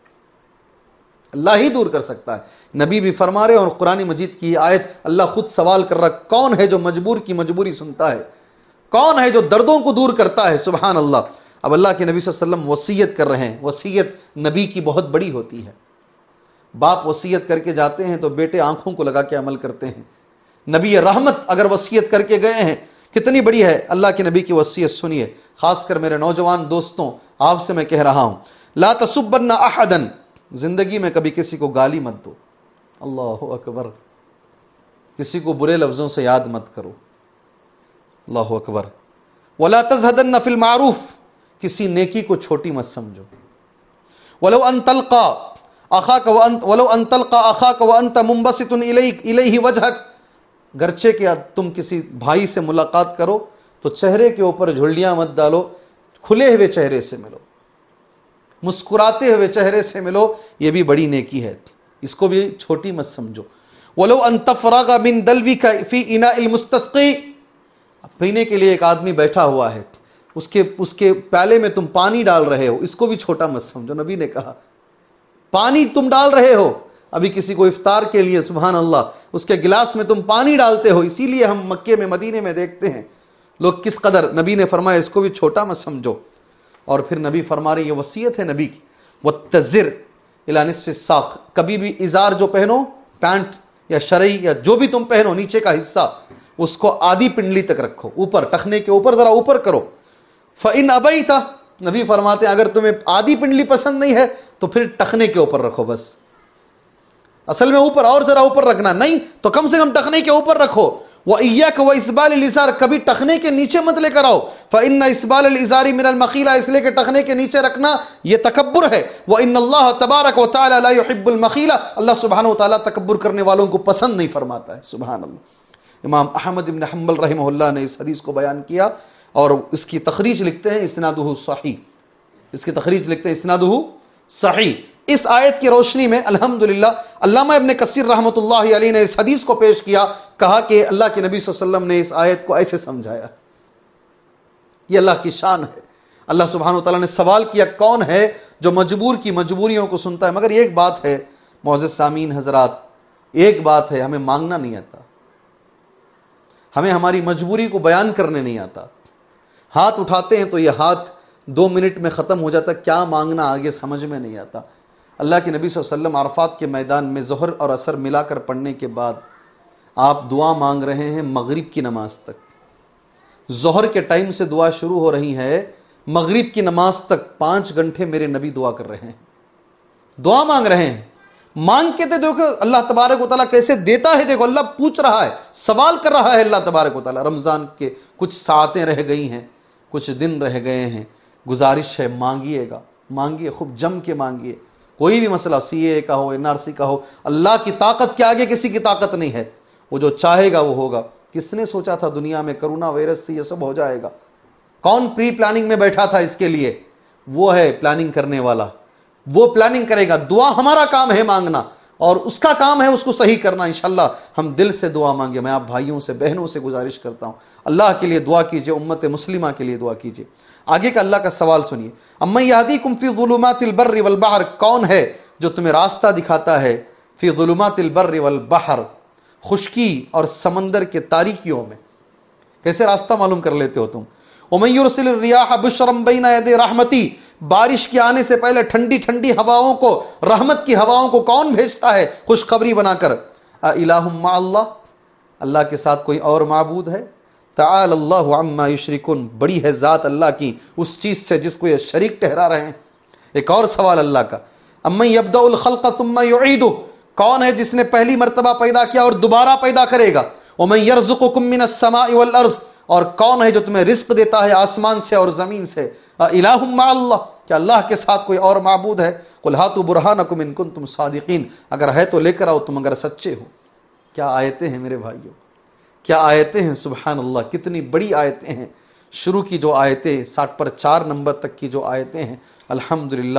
اللہ ہی دور کر سکتا ہے۔ نبی بھی فرما رہے اور قرآن مجید کی آیت اللہ خود سوال کر رہا، کون ہے جو مجبور کی مجبوری سنتا ہے، کون ہے جو دردوں کو دور کرتا ہے؟ سبحان اللہ۔ اب اللہ کے نبی صلی اللہ علیہ وسلم وصیت کر رہے ہیں، وصیت نبی کی بہت بڑی ہوتی ہے۔ باپ وصیت کر کے جاتے ہیں تو بیٹے آنکھوں کو لگا کے عمل کرتے ہیں۔ نبی رحمت اگر وصیت کر کے گئے ہیں کتنی بڑی ہے، اللہ کے نبی کی وصیت سنیے۔ خاص کر میرے نوجوان دوستوں، آپ سے میں کہہ رہا ہوں، لا تسبن احدا، زندگی میں کبھی کسی کو گالی مت دو، اللہ اکبر، کسی کو برے لفظوں سے یاد مت کرو، اللہ اکبر، ولا تزہدن فی المعروف، کسی نیکی کو چھوٹی مت سمجھو، ولو ان تلقى اخاک وانت ولو ان تلقى اخاک وانت منبسط الیہ وجهک، گرچہ کہ تم کسی بھائی سے ملاقات کرو تو چہرے کے اوپر جھلیاں مت ڈالو، کھلے ہوئے چہرے سے ملو، مسکراتے ہوئے چہرے سے ملو، یہ بھی بڑی نیکی ہے، اس کو بھی چھوٹی مت سمجھو۔ وَلَوْ أَن تَفْرَغَ مِن دَلْوِكَ فِي إِنَاءِ الْمُسْتَسْقِي، پینے کے لیے ایک آدمی بیٹھا ہوا ہے، اس کے اس کے پیالے میں تم پانی ڈال رہے ہو، اس کو بھی چھوٹا مت سمجھو۔ نبی نے کہا پانی تم ڈال رہے ہو، ابھی کسی کو افطار کے لیے سبحان اللہ اس کے گلاس میں تم پانی ڈالتے ہو، اسی لیے ہم مکے میں مدینے میں دیکھتے ہیں لوگ کس قدر، نبی نے فرمایا اس کو بھی چھوٹا مت سمجھو۔ اور پھر نبی فرما رہے، یہ وصیت ہے نبی کی، وَاتَّزِرْ إِلَى نِصْفِ السَّاقِ، کبھی بھی ازار جو پہنو، پینٹ یا شرعی یا جو بھی تم پہنو نیچے کا حصہ، اس کو آدھی پنڈلی تک رکھو، اوپر ٹخنے کے اوپر ذرا اوپر کرو۔ فَإِنْ أَبَيْتَ، نبی فرماتے ہیں اگر تمہیں آدھی پنڈلی پسند نہیں ہے تو پھر ٹخنے کے اوپر رکھو، بس اصل میں اوپر اور ذرا اوپر رکھنا نہیں تو کم سے کم ٹخنے کے اوپر رکھو۔ وَإِيَّاكَ وَإِسْبَالِ الْإِزَارِ، کبھی ٹخنے کے نیچے مت لے کر آؤ، فَإِنَّ إِسْبَالَ الْإِزَارِ مِنَ الْمَخِيلَةِ، اس لیے کہ ٹخنے کے نیچے رکھنا یہ تکبر ہے۔ وَإِنَّ اللَّهَ تَبَارَكَ وَتَعَالَى لَا يُحِبُّ الْمَخِيلَةَ، اللہ سبحانہ وتعالیٰ تکبر کرنے والوں کو پسند نہیں فرماتا ہے، سبحان اللہ۔ امام احمد بن حنبل رحمہ اللہ نے اس حدیث کو بیان کیا اور اس کی تخریج لکھتے ہیں اسنادہ صحیح، اس کی تخریج لکھتے ہیں اسنادہ صحیح۔ اس آیت کی روشنی میں الحمدللہ علامہ ابن کثیر رحمۃ اللہ علیہ نے اس حدیث کو پیش کیا، کہا کہ اللہ کے نبی صلی اللہ علیہ وسلم نے اس آیت کو ایسے سمجھایا، یہ اللہ کی شان ہے۔ اللہ سبحانہ وتعالیٰ نے سوال کیا کون ہے جو مجبور کی مجبوریوں کو سنتا ہے، مگر ایک بات ہے معزز سامعین حضرات، ایک بات ہے، ہمیں مانگنا نہیں آتا، ہمیں ہماری مجبوری کو بیان کرنے نہیں آتا، ہاتھ اٹھاتے ہیں تو یہ ہاتھ دو منٹ میں ختم ہو جاتا، کیا مانگنا آگے سمجھ میں نہیں آتا۔ اللہ کے نبی صلی اللہ علیہ وسلم عرفات کے میدان میں ظہر اور عصر ملا کر پڑھنے کے بعد آپ دعا مانگ رہے ہیں مغرب کی نماز تک، ظہر کے ٹائم سے دعا شروع ہو رہی ہے، مغرب کی نماز تک پانچ گھنٹے میرے نبی دعا کر رہے ہیں، دعا مانگ رہے ہیں۔ مانگ کے تو دیکھو اللہ تبارک و تعالیٰ کیسے دیتا ہے، دیکھو اللہ پوچھ رہا ہے، سوال کر رہا ہے اللہ تبارک و تعالیٰ۔ رمضان کے کچھ ساعتیں رہ گئی ہیں، کچھ دن رہ گئے ہیں، گزارش ہے مانگیے گا، مانگیے، خوب جم کے مانگیے، کوئی بھی مسئلہ سی اے کا ہو، این آر سی کا ہو، اللہ کی طاقت کے آگے کسی کی طاقت نہیں ہے، وہ جو چاہے گا وہ ہوگا۔ کس نے سوچا تھا دنیا میں کرونا وائرس سے یہ سب ہو جائے گا؟ کون پری پلاننگ میں بیٹھا تھا اس کے لیے؟ وہ ہے پلاننگ کرنے والا، وہ پلاننگ کرے گا۔ دعا ہمارا کام ہے مانگنا، اور اس کا کام ہے اس کو صحیح کرنا۔ انشاءاللہ ہم دل سے دعا مانگے۔ میں آپ بھائیوں سے بہنوں سے گزارش کرتا ہوں اللہ کے لیے دعا کیجئے، امت مسلمہ کے لیے دعا کیجئے۔ آگے کا اللہ کا سوال سنیے، امن یہدیکم فی ظلمات البر والبحر، کون ہے جو تمہیں راستہ دکھاتا ہے فی ظلمات البر والبحر، خشکی اور سمندر کے تاریکیوں میں، کیسے راستہ معلوم کر لیتے ہو تم؟ ومن یرسل الریاح بشرا بین یدی رحمتی، بارش کے آنے سے پہلے ٹھنڈی ٹھنڈی ہواؤں کو، رحمت کی ہواؤں کو کون بھیجتا ہے خوشخبری بنا کر؟ الہ مع اللہ، اللہ کے ساتھ کوئی اور معبود ہے؟ تعالی اللہ عما یشرکون، بڑی ہے ذات اللہ کی اس چیز سے جس کو یہ شریک ٹھہرا رہے ہیں۔ ایک اور سوال اللہ کا، امن یبدأ الخلق ثم یعیدہ، کون ہے جس نے پہلی مرتبہ پیدا کیا اور دوبارہ پیدا کرے گا؟ ومن یرزقکم من السماء والارض، اور کون ہے جو تمہیں رزق دیتا ہے آسمان سے اور زمین سے؟ الہ مع اللہ، کیا اللہ کے ساتھ کوئی اور معبود ہے؟ قل ہاتوا برہانکم ان کنتم صادقین، اگر ہے تو لے کر آؤ تم اگر سچے ہو۔ کیا آیتیں ہیں میرے بھائیوں، کیا آیتیں ہیں، سبحان اللہ، کتنی بڑی آیتیں ہیں۔ شروع کی جو آیتیں ساٹھ پر چار نمبر تک کی جو آیتیں ہیں، الحمدللہ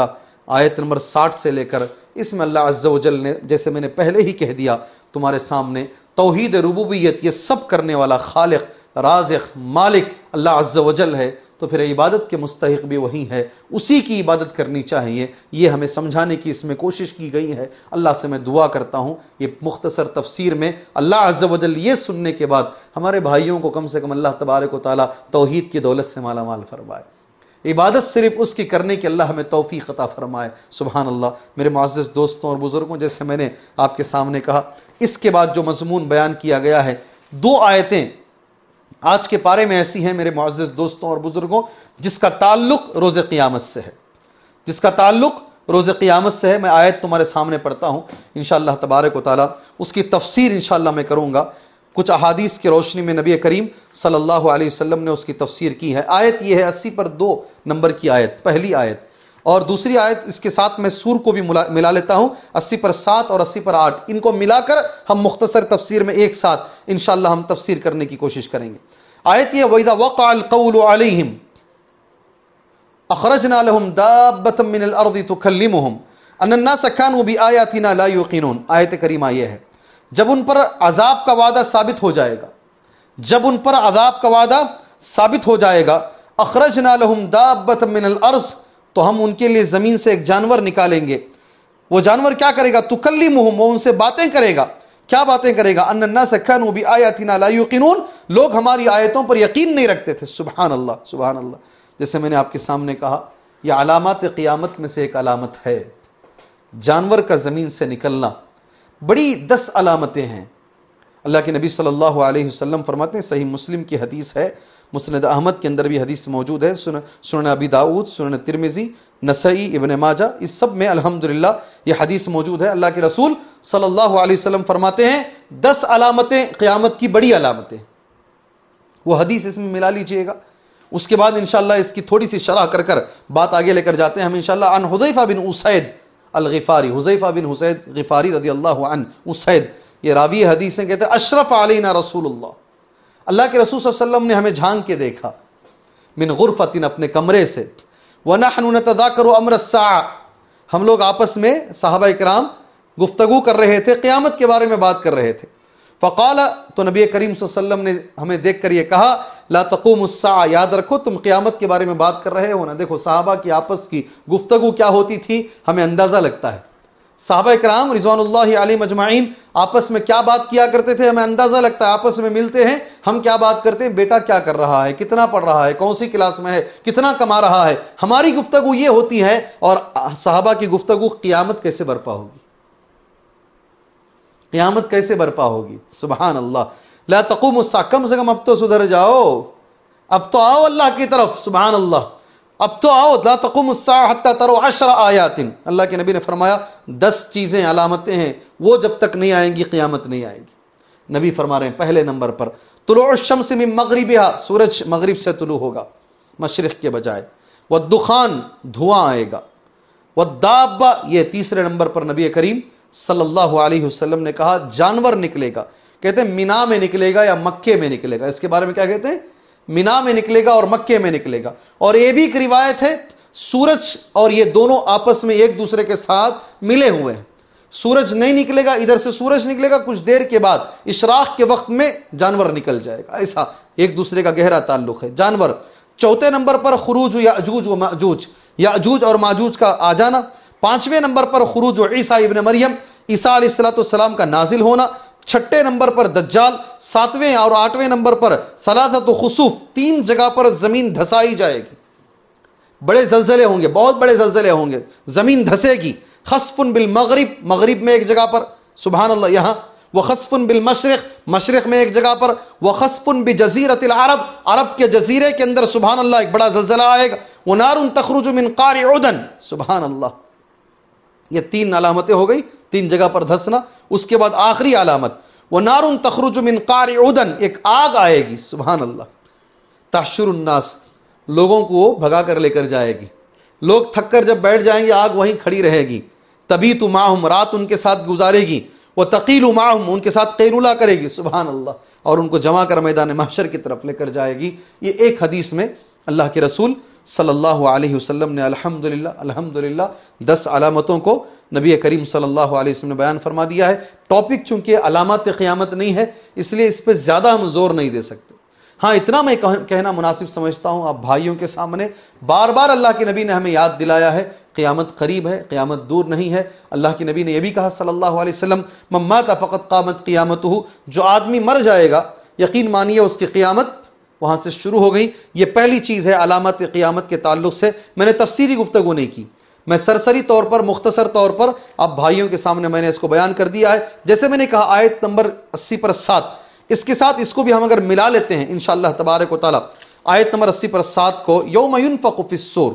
آیت نمبر ساٹھ سے لے کر اس میں اللہ عز و جل نے، جیسے میں نے پہلے ہی کہہ دیا تمہارے سامنے، توحید ربوبیت، یہ سب کرنے والا خالق، رازق، مالک اللہ عز و جل ہے، تو پھر عبادت کے مستحق بھی وہی ہے، اسی کی عبادت کرنی چاہیے، یہ ہمیں سمجھانے کی اس میں کوشش کی گئی ہے۔ اللہ سے میں دعا کرتا ہوں یہ مختصر تفسیر میں اللہ عز و جل یہ سننے کے بعد ہمارے بھائیوں کو کم سے کم اللہ تبارک و تعالیٰ توحید کی دولت سے مالا مال فرمائے، عبادت صرف اس کی کرنے کی اللہ ہمیں توفیق عطا فرمائے۔ سبحان اللہ۔ میرے معزز دوستوں اور بزرگوں، جیسے میں نے آپ کے سامنے کہا، اس کے بعد جو مضمون بیان کیا گیا ہے، دو آیتیں آج کے پارے میں ایسی ہیں میرے معزز دوستوں اور بزرگوں جس کا تعلق روز قیامت سے ہے، جس کا تعلق روز قیامت سے ہے۔ میں آیت تمہارے سامنے پڑھتا ہوں انشاءاللہ تبارک و تعالی، اس کی تفسیر انشاءاللہ میں کروں گا۔ کچھ احادیث کی روشنی میں نبی کریم صلی اللہ علیہ وسلم نے اس کی تفسیر کی ہے۔ آیت یہ ہے اسی پر دو نمبر کی آیت، پہلی آیت، اور دوسری آیت اس کے ساتھ میں سور کو بھی ملا لیتا ہوں، اسی پر سات اور اسی پر آٹھ، ان کو ملا کر ہم مختصر تفسیر میں ایک ساتھ انشاءاللہ ہم تفسیر کرنے کی کوشش کریں گے۔ آیت یہ، وَإِذَا وَقَعَ الْقَوْلُ عَلَيْهِمْ أَخْرَجْنَا لَهُمْ دَابَّةً مِّنَ الْأَرْضِ تُكَلِّمُهُمْ أَنَّ النَّاسَ كَانُوا بِآيَاتِنَا لَا يُوقِنُونَ۔ آیت کریمہ یہ ہے، جب ان پر عذاب کا وعدہ ثابت ہو جائے گا، جب ان پر عذاب کا وعدہ ثابت ہو جائے گا، اخرجنا لهم دابة من الارض، تو ہم ان کے لیے زمین سے ایک جانور نکالیں گے۔ وہ جانور کیا کرے گا؟ تکلمہم، وہ ان سے باتیں کرے گا۔ کیا باتیں کرے گا؟ ان الناس كانوا بآياتنا لا يوقنون، لوگ ہماری آیتوں پر یقین نہیں رکھتے تھے۔ سبحان اللہ، سبحان اللہ۔ جیسے میں نے آپ کے سامنے کہا، یہ علامات قیامت میں سے ایک علامت ہے، جانور کا زمین سے نکلنا۔ بڑی دس علامتیں ہیں۔ اللہ کے نبی صلی اللہ علیہ وسلم فرماتے ہیں، صحیح مسلم کی حدیث ہے، مسند احمد کے اندر بھی حدیث موجود ہے، سنن ابی داؤد، سنن ترمذی، نسائی، ابن ماجہ، اس سب میں الحمدللہ یہ حدیث موجود ہے۔ اللہ کے رسول صلی اللہ علیہ وسلم فرماتے ہیں دس علامتیں قیامت کی، بڑی علامتیں، وہ حدیث اس میں ملا لیجئے گا۔ اس کے بعد انشاءاللہ اس کی تھوڑی سی شرح کر کر بات آگے لے کر جاتے ہیں ہم انشاءاللہ۔ عن حذیفہ بن اسید الغفاری، حذیفہ بن حسید غفاری رضی اللہ عنہ، اسید یہ راوی حدیث ہیں، کہتے ہیں اشرف علینا رسول اللہ، اللہ کے رسول صلی اللہ علیہ وسلم نے ہمیں جھانک کے دیکھا، من غرفۃ، اپنے کمرے سے، ونحن نتذاکر امر الساعہ، ہم لوگ آپس میں صحابہ کرام گفتگو کر رہے تھے، قیامت کے بارے میں بات کر رہے تھے۔ فقال، تو نبی کریم صلی اللہ علیہ وسلم نے ہمیں دیکھ کر یہ کہا، لا تقوم الساعہ، یاد رکھو تم قیامت کے بارے میں بات کر رہے ہو نا۔ دیکھو صحابہ کی آپس کی گفتگو کیا ہوتی تھی، ہمیں اندازہ لگتا ہے۔ صحابہ کرام رضوان اللہ علیہم اجمعین آپس میں کیا بات کیا کرتے تھے، ہمیں اندازہ لگتا ہے۔ آپس میں ملتے ہیں، ہم کیا بات کرتے ہیں؟ بیٹا کیا کر رہا ہے، کتنا پڑھ رہا ہے، کون سی کلاس میں ہے، کتنا کما رہا ہے۔ ہماری گفتگو یہ ہوتی ہے، اور صحابہ کی گفتگو قیامت کیسے برپا ہوگی، قیامت کیسے برپا ہوگی۔ سبحان اللہ۔ لا تقوم الساعہ، کم سے کم اب تو سدھر جاؤ، اب تو آؤ اللہ کی طرف۔ سبحان اللہ، اب تو آؤ۔ لا تقوم الساعہ حتی تروا عشر آیات، اللہ کے نبی نے فرمایا دس چیزیں، علامتیں ہیں، وہ جب تک نہیں آئیں گی قیامت نہیں آئے گی۔ نبی فرما رہے ہیں پہلے نمبر پر طلوع الشمس من مغربها، سورج مغرب سے طلوع ہوگا مشرق کے بجائے، والدخان، دھواں آئے گا، والدابہ، یہ تیسرے نمبر پر نبی کریم صلی اللہ علیہ وسلم نے کہا جانور نکلے گا، کہتے ہیں مینا میں نکلے گا یا مکے میں نکلے گا۔ اس کے بارے میں کیا کہتے ہیں؟ مینا میں نکلے گا اور مکے میں نکلے گا۔ اور یہ بھی ایک روایت ہے سورج اور یہ دونوں آپس میں ایک دوسرے کے ساتھ ملے ہوئے ہیں، سورج نہیں نکلے گا، ادھر سے سورج نکلے گا، کچھ دیر کے بعد اشراق کے وقت میں جانور نکل جائے گا، ایسا ایک دوسرے کا گہرا تعلق ہے جانور۔ چوتھے نمبر پر خروج یاجوج و ماجوج، یاجوج اور ماجوج کا آ جانا۔ پانچویں نمبر پر خروج عیسیٰ ابن مریم، عیسیٰ علیہ الصلوۃ والسلام کا نازل ہونا۔ چھٹے نمبر پر دجال، ساتویں اور آٹھویں نمبر پر ثلاثۃ خسوف، تین جگہ پر زمین دھسائی جائے گی، بڑے زلزلے ہوں گے، بہت بڑے زلزلے ہوں گے، زمین دھسے گی۔ خسف بالمغرب، مغرب میں ایک جگہ پر، سبحان اللہ یہاں، وخسف بالمشرق، مشرق میں ایک جگہ پر، وخسف بجزیرۃ العرب، عرب کے جزیرے کے اندر سبحان اللہ ایک بڑا زلزلہ آئے گا۔ ونار تخرج من قعر عدن، سبحان اللہ۔ یہ تین علامتیں ہو گئی، تین جگہ پر دھسنا۔ اس کے بعد آخری علامت، وَنَارٌ تَخْرُجُ مِنْ قَعْرِ عُدَن، ایک آگ آئے گی، سبحان اللہ۔ تحشر الناس، لوگوں کو بھگا کر لے کر جائے گی، لوگ تھک کر جب بیٹھ جائیں گے آگ وہیں کھڑی رہے گی۔ تَبِيتُ مَعَهُمْ، رات ان کے ساتھ گزارے گی۔ وَتَقِيلُ مَعَهُمْ، ان کے ساتھ قیلولہ کرے گی، سبحان اللہ، اور ان کو جمع کر میدان محشر کی طرف لے کر جائے گی۔ یہ ایک حدیث میں اللہ کے رسول صلی اللہ علیہ وسلم نے الحمدللہ الحمدللہ دس علامتوں کو نبی کریم صلی اللہ علیہ وسلم نے بیان فرما دیا ہے۔ ٹاپک چونکہ علامات قیامت نہیں ہے، اس لیے اس پہ زیادہ ہم زور نہیں دے سکتے۔ ہاں اتنا میں کہنا مناسب سمجھتا ہوں آپ بھائیوں کے سامنے، بار بار اللہ کے نبی نے ہمیں یاد دلایا ہے قیامت قریب ہے، قیامت دور نہیں ہے۔ اللہ کے نبی نے یہ بھی کہا صلی اللہ علیہ وسلم من مات فقط قامت قیامتہ، جو آدمی مر جائے گا یقین مانیے اس کی قیامت وہاں سے شروع ہو گئی۔ یہ پہلی چیز ہے علامت قیامت کے تعلق سے۔ میں نے تفصیلی گفتگو نہیں کی، میں سرسری طور پر مختصر طور پر آپ بھائیوں کے سامنے میں نے اس کو بیان کر دیا ہے۔ جیسے میں نے کہا آیت نمبر اسی پر سات، اس کے ساتھ اس کو بھی ہم اگر ملا لیتے ہیں انشاءاللہ تبارک و تعالی، آیت نمبر اسی پر سات کو یوم ینفخ فی الصور،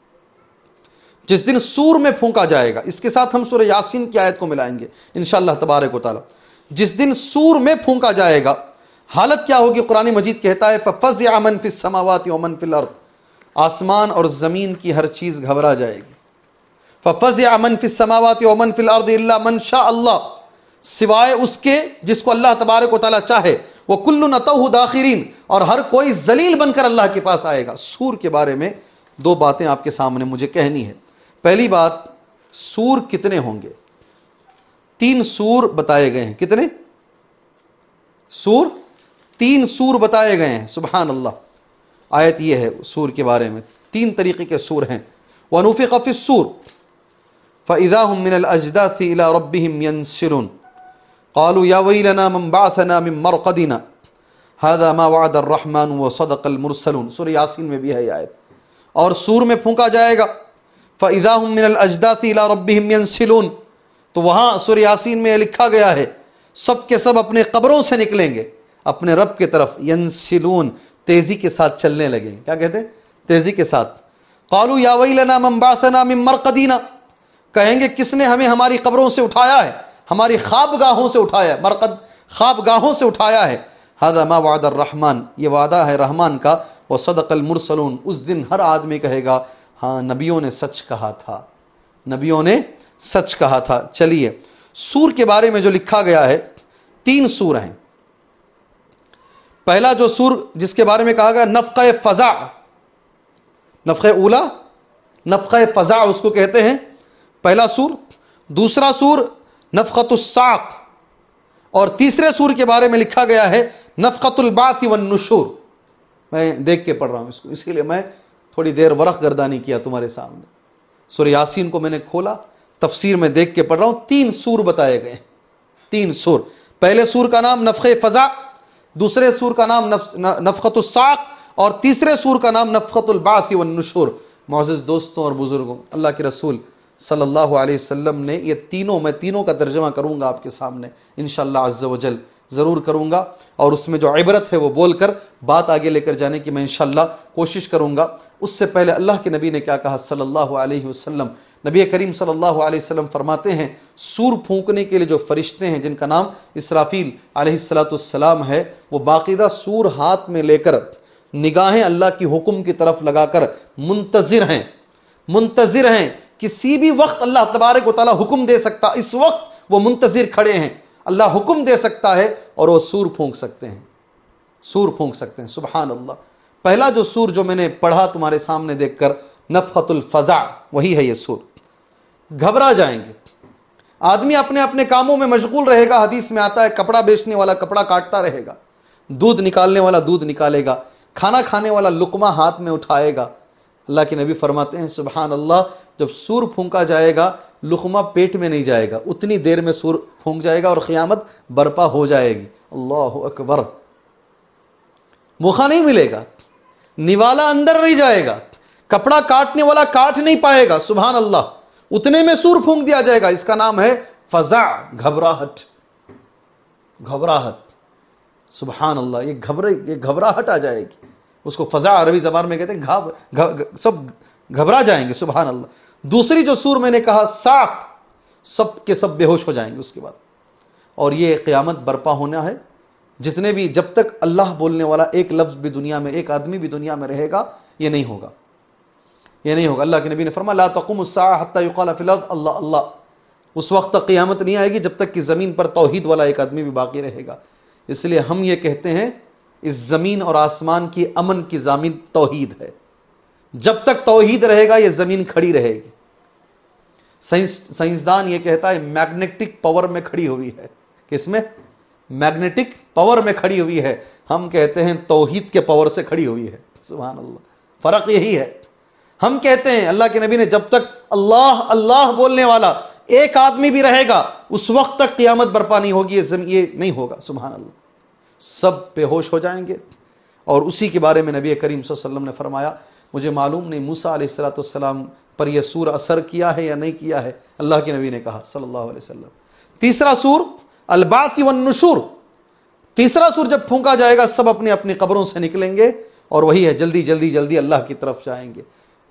جس دن سور میں پھونکا جائے گا، اس کے ساتھ ہم سورہ یاسین کی آیت کو ملائیں گے انشاءاللہ تبارک و تعالی۔ جس دن سور میں پھونکا جائے گا حالت کیا ہوگی؟ قرآن مجید کہتا ہے فَفَزِعَ مَن فِي السَّمَاوَاتِ وَمَن فِي الْأَرْضِ، آسمان اور زمین کی ہر چیز گھبرا جائے گی۔ فَفَزِعَ مَن فِي السَّمَاوَاتِ وَمَن فِي الْأَرْضِ إِلَّا مَن شَاءَ اللَّهُ، سوائے اس کے جس کو اللہ تبارک و تعالیٰ چاہے، وَكُلٌّ أَتَوْهُ دَاخِرِينَ، اور ہر کوئی ذلیل بن کر اللہ کے پاس آئے گا۔ سور کے بارے میں دو باتیں آپ کے سامنے مجھے کہنی ہے۔ پہلی بات، سور کتنے ہوں گے؟ تین سور بتائے گئے ہیں۔ کتنے سور؟ تین سور بتائے گئے ہیں۔ سبحان اللہ، آیت یہ ہے سور کے بارے میں، تین طریقے کے سور ہیں۔ وَنُفِخَ فِي الصُّورِ فَإِذَا هُم مِّنَ الْأَجْدَاثِ إِلَىٰ رَبِّهِمْ يَنْسِلُونَ قَالُوا يَا وَيْلَنَا مَنْ بَعَثَنَا مِن مَّرْقَدِنَا هَذَا مَا وَعَدَ الرَّحْمَنُ وَصَدَقَ الْمُرْسَلُونَ، سورہ یاسین میں بھی ہے یہ آیت۔ اور سور میں پھونکا جائے گا فَإِذَا هُم مِّنَ الْأَجْدَاثِ إِلَىٰ رَبِّهِمْ يَنْسِلُونَ، تو وہاں سورہ یاسین میں لکھا گیا ہے سب کے سب اپنے قبروں سے نکلیں گے اپنے رب کی طرف، ینسلون، تیزی کے ساتھ چلنے لگیں۔ کیا کہتے ہیں؟ تیزی کے ساتھ۔ قالوا یا ویلنا من بعثنا من مرقدنا، کہیں گے کس نے ہمیں ہماری قبروں سے اٹھایا ہے، ہماری خواب گاہوں سے اٹھایا ہے، مرقد خواب گاہوں سے اٹھایا ہے۔ هذا ما وعد الرحمن، یہ وعدہ ہے رحمان کا، وصدق المرسلون، اس دن ہر آدمی کہے گا ہاں نبیوں نے سچ کہا تھا، نبیوں نے سچ کہا تھا۔ چلیے سور کے بارے میں جو لکھا گیا ہے، تین سور ہیں۔ پہلا جو سور جس کے بارے میں کہا گیا نفخہ فزع، نفخہ اولا، نفخہ فزع اس کو کہتے ہیں، پہلا سور۔ دوسرا سور نفخۃ الصاق، اور تیسرے سور کے بارے میں لکھا گیا ہے نفخۃ البعث والنشور۔ میں دیکھ کے پڑھ رہا ہوں اس کو، اس کے لیے میں تھوڑی دیر ورق گردانی کیا تمہارے سامنے۔ سورہ یاسین کو میں نے کھولا، تفسیر میں دیکھ کے پڑھ رہا ہوں، تین سور بتائے گئے، تین سور۔ پہلے سور کا نام نفخہ فزع، دوسرے سور کا نام نفخۃ الصاق، اور تیسرے سور کا نام نفخۃ البعث والنشور۔ معزز دوستوں اور بزرگوں، اللہ کے رسول صلی اللہ علیہ وسلم نے یہ تینوں، میں تینوں کا ترجمہ کروں گا آپ کے سامنے انشاءاللہ عز و جل، ضرور کروں گا، اور اس میں جو عبرت ہے وہ بول کر بات آگے لے کر جانے کی میں انشاءاللہ کوشش کروں گا۔ اس سے پہلے اللہ کے نبی نے کیا کہا صلی اللہ علیہ وسلم؟ نبی کریم صلی اللہ علیہ وسلم فرماتے ہیں سور پھونکنے کے لیے جو فرشتے ہیں جن کا نام اسرافیل علیہ الصلوۃ والسلام ہے، وہ باقاعدہ سور ہاتھ میں لے کر نگاہیں اللہ کی حکم کی طرف لگا کر منتظر ہیں، منتظر ہیں، کسی بھی وقت اللہ تبارک و تعالی حکم دے سکتا، اس وقت وہ منتظر کھڑے ہیں، اللہ حکم دے سکتا ہے اور وہ سور پھونک سکتے ہیں، سور پھونک سکتے ہیں۔ سبحان اللہ۔ پہلا جو سور جو میں نے پڑھا تمہارے سامنے دیکھ کر نفخۃ الفزع، وہی ہے یہ سور۔ گھبرا جائیں گے، آدمی اپنے اپنے کاموں میں مشغول رہے گا۔ حدیث میں آتا ہے کپڑا بیچنے والا کپڑا کاٹتا رہے گا، دودھ نکالنے والا دودھ نکالے گا، کھانا کھانے والا لقمہ ہاتھ میں اٹھائے گا۔ اللہ کے نبی فرماتے ہیں سبحان اللہ، جب سور پھونکا جائے گا لقمہ پیٹ میں نہیں جائے گا، اتنی دیر میں سور پھونک جائے گا اور قیامت برپا ہو جائے گی۔ اللہ اکبر۔ موقع نہیں ملے گا، نوالا اندر نہیں جائے گا، کپڑا کاٹنے والا کاٹ نہیں پائے گا۔ سبحان اللہ، اتنے میں سور پھونک دیا جائے گا۔ اس کا نام ہے فزع، گھبراہٹ، گھبراہٹ۔ سبحان اللہ، یہ گھبرے یہ گھبراہٹ آ جائے گی، اس کو فزع عربی زبان میں کہتے ہیں، سب گھبرا جائیں گے۔ سبحان اللہ۔ دوسری جو سور میں نے کہا صاق، سب کے سب بے ہوش ہو جائیں گے اس کے بعد، اور یہ قیامت برپا ہونا ہے۔ جتنے بھی، جب تک اللہ بولنے والا ایک لفظ بھی دنیا میں، ایک آدمی بھی دنیا میں رہے گا، یہ نہیں ہوگا، یہ نہیں ہوگا۔ اللہ کے نبی نے فرمایا لا تقوم الساعة حتى يقال في الارض اللہ اللہ، اس وقت تک قیامت نہیں آئے گی جب تک کہ زمین پر توحید والا ایک آدمی بھی باقی رہے گا۔ اس لیے ہم یہ کہتے ہیں اس زمین اور آسمان کی امن کی ضامن توحید ہے، جب تک توحید رہے گا یہ زمین کھڑی رہے گی. سائنسدان یہ کہتا ہے میگنیٹک پاور میں کھڑی ہوئی ہے. کس میں؟ میگنیٹک پاور میں کھڑی ہوئی ہے. ہم کہتے ہیں توحید کے پاور سے کھڑی ہوئی ہے. سبحان اللہ. فرق یہی ہے. ہم کہتے ہیں اللہ کے نبی نے جب تک اللہ اللہ بولنے والا ایک آدمی بھی رہے گا اس وقت تک قیامت برپا نہیں ہوگی. یہ نہیں ہوگا. سبحان اللہ. سب بے ہوش ہو جائیں گے. اور اسی کے بارے میں نبی کریم صلی اللہ علیہ وسلم نے فرمایا مجھے معلوم نہیں موسیٰ علیہ الصلوۃ والسلام پر یہ سور اثر کیا ہے یا نہیں کیا ہے. اللہ کے نبی نے کہا صلی اللہ علیہ وسلم. تیسرا سور البعث والنشور. تیسرا سور جب پھونکا جائے گا سب اپنی اپنی قبروں سے نکلیں گے اور وہی ہے جلدی جلدی جلدی اللہ کی طرف جائیں گے,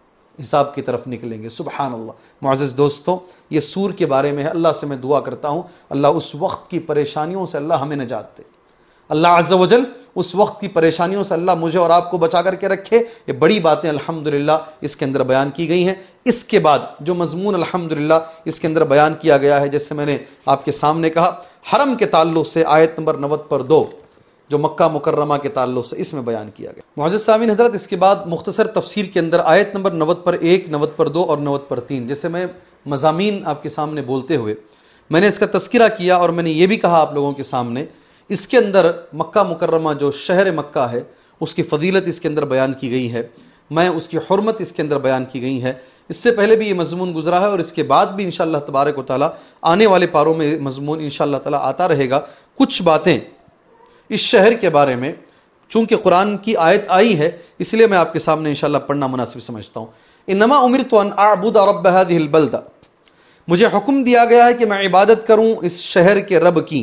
حساب کی طرف نکلیں گے. سبحان اللہ. معزز دوستوں یہ سور کے بارے میں ہے. اللہ سے میں دعا کرتا ہوں اللہ اس وقت کی پریشانیوں سے اللہ ہمیں نجات دے. اللہ عز و جل اس وقت کی پریشانیوں سے اللہ مجھے اور آپ کو بچا کر کے رکھے. یہ بڑی باتیں الحمدللہ اس کے اندر بیان کی گئی ہیں. اس کے بعد جو مضمون الحمدللہ اس کے اندر بیان کیا گیا ہے جیسے میں نے آپ کے سامنے کہا حرم کے تعلق سے آیت نمبر نوے پر دو جو مکہ مکرمہ کے تعلق سے اس میں بیان کیا گیا. معزز سامعین حضرت اس کے بعد مختصر تفسیر کے اندر آیت نمبر نوے پر ایک, نوے پر دو اور نوے پر تین جیسے میں مضامین آپ کے سامنے بولتے ہوئے میں نے اس کا تذکرہ کیا اور میں نے یہ بھی کہا آپ لوگوں کے سامنے اس کے اندر مکہ مکرمہ جو شہر مکہ ہے اس کی فضیلت اس کے اندر بیان کی گئی ہے. میں اس کی حرمت اس کے اندر بیان کی گئی ہے. اس سے پہلے بھی یہ مضمون گزرا ہے اور اس کے بعد بھی انشاءاللہ تبارک و تعالی آنے والے پاروں میں مضمون انشاءاللہ تعالی آتا رہے گا. کچھ باتیں اس شہر کے بارے میں چونکہ قرآن کی آیت آئی ہے اس لیے میں آپ کے سامنے انشاءاللہ پڑھنا مناسب سمجھتا ہوں. انما امرت ان اعبد رب هذه البلدہ. مجھے حکم دیا گیا ہے کہ میں عبادت کروں اس شہر کے رب کی.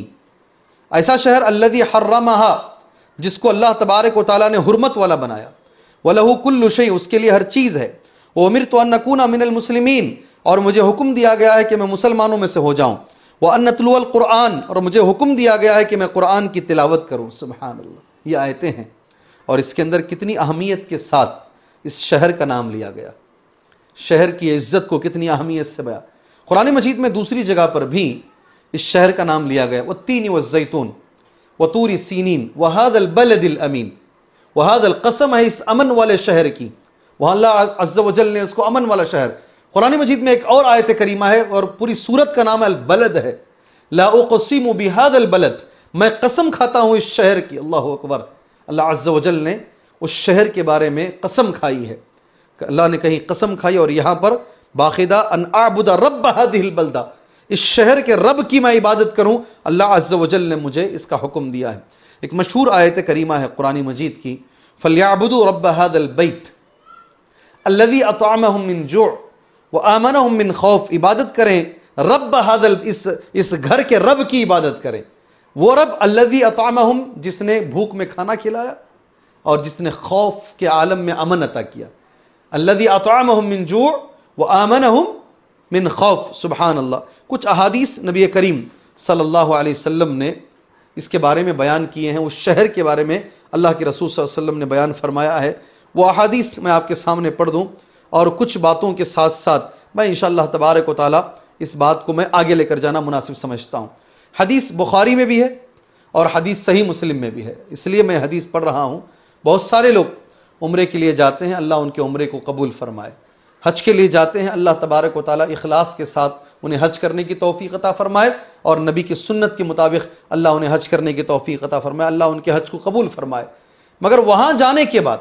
ایسا شہر الذی حرمہا جس کو اللہ تبارک و تعالیٰ نے حرمت والا بنایا. وَلَهُ كُلُّ شَيْءٍ اس کے لیے ہر چیز ہے. وَأُمِرْتُ أَن أَكُونَ مِنَ الْمُسْلِمِينَ اور مجھے حکم دیا گیا ہے کہ میں مسلمانوں میں سے ہو جاؤں. وَأَنْ أَتْلُوَ الْقُرْآنَ اور مجھے حکم دیا گیا ہے کہ میں قرآن کی تلاوت کروں. سبحان اللہ. یہ آیتیں ہیں اور اس کے اندر کتنی اہمیت کے ساتھ اس شہر کا نام لیا گیا. شہر کی عزت کو کتنی اہمیت سے بیان. قرآن مجید میں دوسری جگہ پر بھی اس شہر کا نام لیا گیا. والتین والزیتون وطور سینین وہذا البلد الامین. وہذا القسم ہے اس امن والے شہر کی. وہاں اللہ عز و جل نے اس کو امن والا شہر. قرآن مجید میں ایک اور آیت کریمہ ہے اور پوری سورت کا نام البلد ہے. لا اقسم بهذا البلد میں قسم کھاتا ہوں اس شہر کی. اللہ اکبر. اللہ عز و جل نے اس شہر کے بارے میں قسم کھائی ہے. اللہ نے کہیں قسم کھائی اور یہاں پر باقاعدہ ان اعبد رب هذه البلدہ اس شہر کے رب کی میں عبادت کروں. اللہ عز و جل نے مجھے اس کا حکم دیا ہے. ایک مشہور آیت کریمہ ہے قرآن مجید کی فَلْيَعْبُدُوا رَبَّ هَذَا الْبَيْتِ الَّذِي أَطْعَمَهُم مِّن جُوعٍ وَآمَنَهُم مِّن خَوْفٍ. عبادت کریں رب هذا اس اس گھر کے رب کی عبادت کریں. وہ رب الذي أطعمهم جس نے بھوک میں کھانا کھلایا اور جس نے خوف کے عالم میں امن عطا کیا. الذي أطعمهم من جوع وآمنهم من خوف. سبحان اللہ. کچھ احادیث نبی کریم صلی اللہ علیہ وسلم نے اس کے بارے میں بیان کیے ہیں. اس شہر کے بارے میں اللہ کے رسول صلی اللہ علیہ وسلم نے بیان فرمایا ہے. وہ احادیث میں آپ کے سامنے پڑھ دوں اور کچھ باتوں کے ساتھ ساتھ میں انشاءاللہ تبارک و تعالی اس بات کو میں آگے لے کر جانا مناسب سمجھتا ہوں. حدیث بخاری میں بھی ہے اور حدیث صحیح مسلم میں بھی ہے. اس لیے میں حدیث پڑھ رہا ہوں. بہت سارے لوگ عمرے کے لیے جاتے ہیں اللہ ان کے عمرے کو قبول فرمائے. حج کے لیے جاتے ہیں اللہ تبارک و تعالی اخلاص کے ساتھ انہیں حج کرنے کی توفیق عطا فرمائے اور نبی کی سنت کے مطابق اللہ انہیں حج کرنے کی توفیق عطا فرمائے. اللہ ان کے حج کو قبول فرمائے. مگر وہاں جانے کے بعد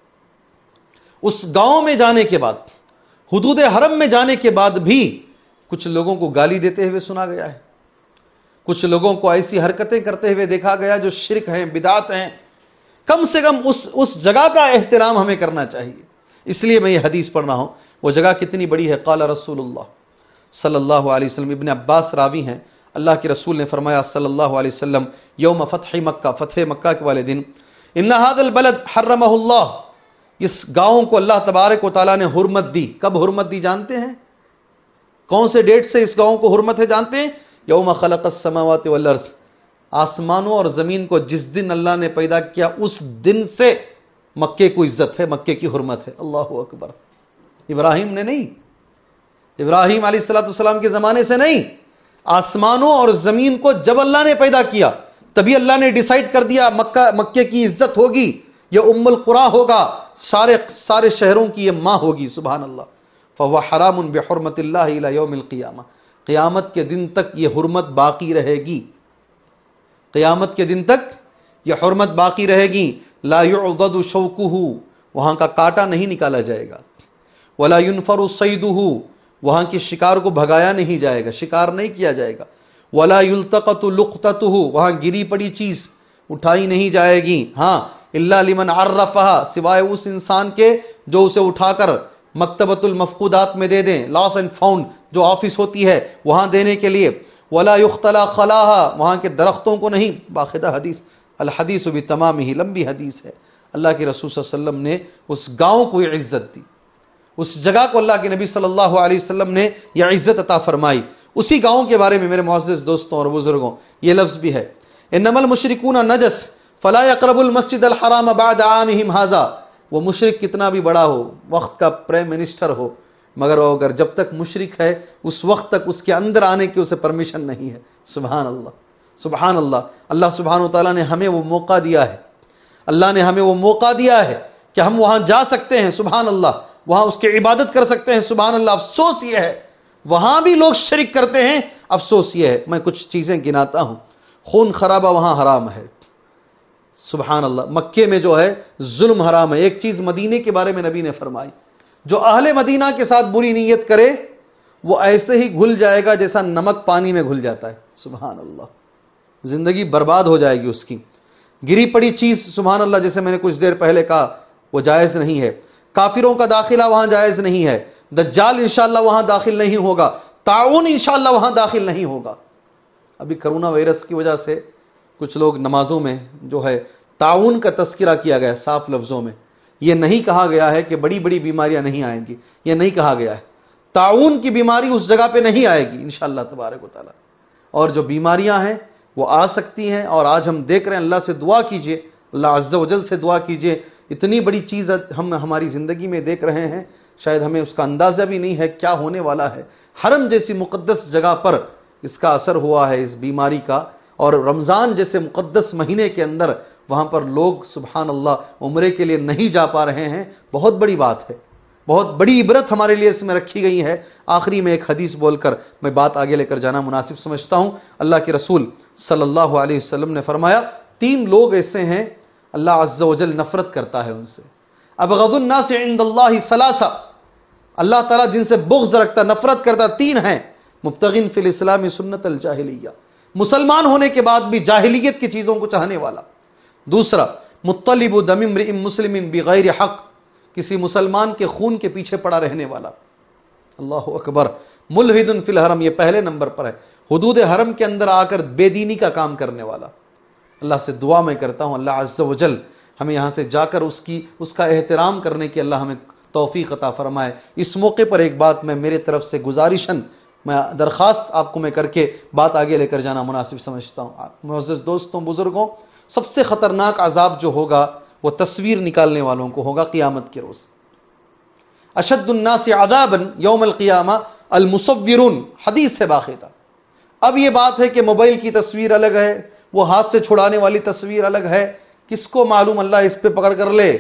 اس گاؤں میں جانے کے بعد حدود حرم میں جانے کے بعد بھی کچھ لوگوں کو گالی دیتے ہوئے سنا گیا ہے. کچھ لوگوں کو ایسی حرکتیں کرتے ہوئے دیکھا گیا جو شرک ہیں بدعات ہیں. کم سے کم اس اس جگہ کا احترام ہمیں کرنا چاہیے. اس لیے میں یہ حدیث پڑھ رہا ہوں. وہ جگہ کتنی بڑی ہے. قال رسول اللہ صلی اللہ علیہ وسلم. ابن عباس راوی ہیں. اللہ کے رسول نے فرمایا صلی اللہ علیہ وسلم یوم فتح مکہ فتح مکہ کے والے دن ان هذا البلد حرمه اللہ. اس گاؤں کو اللہ تبارک و تعالیٰ نے حرمت دی. کب حرمت دی جانتے ہیں؟ کون سے ڈیٹ سے اس گاؤں کو حرمت ہے جانتے ہیں؟ یوم خلق السماوات والارض. آسمانوں اور زمین کو جس دن اللہ نے پیدا کیا اس دن سے مکے کو عزت ہے, مکے کی حرمت ہے. اللہ اکبر. ابراہیم نے نہیں, ابراہیم علیہ الصلوۃ والسلام کے زمانے سے نہیں, آسمانوں اور زمین کو جب اللہ نے پیدا کیا تبھی اللہ نے ڈیسائیڈ کر دیا مکہ مکے کی عزت ہوگی, یہ ام القری ہوگا, سارے سارے شہروں کی یہ ماں ہوگی، سبحان اللہ۔ فَهُوَ حَرَامٌ بِحُرْمَةِ اللَّهِ إِلَى يَوْمِ الْقِيَامَةِ، قیامت کے دن تک یہ حرمت باقی رہے گی، قیامت کے دن تک یہ حرمت باقی رہے گی۔ لا يُعْضَدُ شَوْكُهُ، وہاں کا کانٹا نہیں نکالا جائے گا۔ وَلَا يُنْفَرُ صَيْدُهُ، وہاں کی شکار کو بھگایا نہیں جائے گا، شکار نہیں کیا جائے گا۔ وَلَا يُلْتَقَطُ لُقْطَتُهُ، وہاں گری پڑی چیز اٹھائی نہیں جائے گی، ہاں إِلَّا لِمَنْ عَرَّفَهَا، سوائے اس انسان کے جو اسے اٹھا کر مکتبۃ المفقودات میں دے دیں، لاس اینڈ فاؤنڈ جو آفس ہوتی ہے وہاں دینے کے لیے۔ وَلَا يُخْتَلَى خَلَاهَا، وہاں کے درختوں کو نہیں، باقاعدہ حدیث، الحدیث بتمامہ، لمبی حدیث ہے، اللہ کے رسول صلی اللہ علیہ وسلم نے اس گاؤں کو یہ عزت دی، اس جگہ کو اللہ کے نبی صلی اللہ علیہ وسلم نے یہ عزت عطا فرمائی۔ اسی گاؤں کے بارے میں میرے معزز دوستوں اور بزرگوں یہ لفظ بھی ہے، انما المشرکون نجس فلا يقربوا المسجد الحرام بعد عامهم هذا، وہ مشرک کتنا بھی بڑا ہو، وقت کا پرائم منسٹر ہو، مگر وہ اگر جب تک مشرک ہے اس وقت تک اس کے اندر آنے کی اسے پرمیشن نہیں ہے۔ سبحان اللہ، سبحان اللہ، اللہ سبحانہ وتعالیٰ نے ہمیں وہ موقع دیا ہے، اللہ نے ہمیں وہ موقع دیا ہے کہ ہم وہاں جا سکتے ہیں، سبحان اللہ، وہاں اس کی عبادت کر سکتے ہیں، سبحان اللہ۔ افسوس یہ ہے وہاں بھی لوگ شرک کرتے ہیں، افسوس یہ ہے، میں کچھ چیزیں گناتا ہوں، خون خرابہ وہاں حرام ہے، سبحان اللہ۔ مکے میں جو ہے ظلم حرام ہے۔ ایک چیز مدینے کے بارے میں نبی نے فرمائی، جو اہل مدینہ کے ساتھ بری نیت کرے وہ ایسے ہی گھل جائے گا جیسا نمک پانی میں گھل جاتا ہے، سبحان اللہ، زندگی برباد ہو جائے گی اس کی۔ گری پڑی چیز، سبحان اللہ، جیسے میں نے کچھ دیر پہلے کہا، وہ جائز نہیں ہے۔ کافروں کا داخلہ وہاں جائز نہیں ہے، دجال انشاءاللہ وہاں داخل نہیں ہوگا، طاعون انشاءاللہ وہاں داخل نہیں ہوگا۔ ابھی کرونا وائرس کی وجہ سے کچھ لوگ نمازوں میں جو ہے طاعون کا تذکرہ کیا گیا ہے صاف لفظوں میں، یہ نہیں کہا گیا ہے کہ بڑی بڑی بیماریاں نہیں آئیں گی، یہ نہیں کہا گیا ہے، طاعون کی بیماری اس جگہ پہ نہیں آئے گی انشاءاللہ تبارک و تعالی، اور جو بیماریاں ہیں وہ آ سکتی ہیں، اور آج ہم دیکھ رہے ہیں، اللہ سے دعا کیجئے، اللہ عز و جل سے دعا کیجئے، اتنی بڑی چیز ہم ہماری زندگی میں دیکھ رہے ہیں، شاید ہمیں اس کا اندازہ بھی نہیں ہے کیا ہونے والا ہے۔ حرم جیسی مقدس جگہ پر اس کا اثر ہوا ہے اس بیماری کا، اور رمضان جیسے مقدس مہینے کے اندر وہاں پر لوگ سبحان اللہ عمرے کے لیے نہیں جا پا رہے ہیں، بہت بڑی بات ہے، بہت بڑی عبرت ہمارے لیے اس میں رکھی گئی ہے۔ آخری میں ایک حدیث بول کر میں بات آگے لے کر جانا مناسب سمجھتا ہوں۔ اللہ کے رسول صلی اللہ علیہ وسلم نے فرمایا، تین لوگ ایسے ہیں اللہ عز و جل نفرت کرتا ہے ان سے، ابغض الناس عند اللہ ثلاثہ، اللہ تعالیٰ جن سے بغض رکھتا، نفرت کرتا، تین ہیں، مبتغین فی الاسلام سنت الجاہلیہ، مسلمان ہونے کے بعد بھی جاہلیت کی چیزوں کو چاہنے والا، دوسرا مطلب دم امرئ مسلم بغیر حق، کسی مسلمان کے خون کے پیچھے پڑا رہنے والا، اللہ اکبر، ملحد فی الحرم، یہ پہلے نمبر پر ہے، حدود حرم کے اندر آ کر بے دینی کا کام کرنے والا۔ اللہ سے دعا میں کرتا ہوں اللہ عز و جل ہمیں یہاں سے جا کر اس کی اس کا احترام کرنے کی اللہ ہمیں توفیق عطا فرمائے۔ اس موقع پر ایک بات میں میرے طرف سے گزارشن میں درخواست آپ کو میں کر کے بات آگے لے کر جانا مناسب سمجھتا ہوں۔ معزز دوستوں بزرگوں، سب سے خطرناک عذاب جو ہوگا وہ تصویر نکالنے والوں کو ہوگا قیامت کے روز۔ اشد الناس عذابا یوم القیامہ المصورون، حدیث ہے باقاعدہ۔ اب یہ بات ہے کہ موبائل کی تصویر الگ ہے، وہ ہاتھ سے چھڑانے والی تصویر الگ ہے، کس کو معلوم، اللہ اس پہ پکڑ کر لے،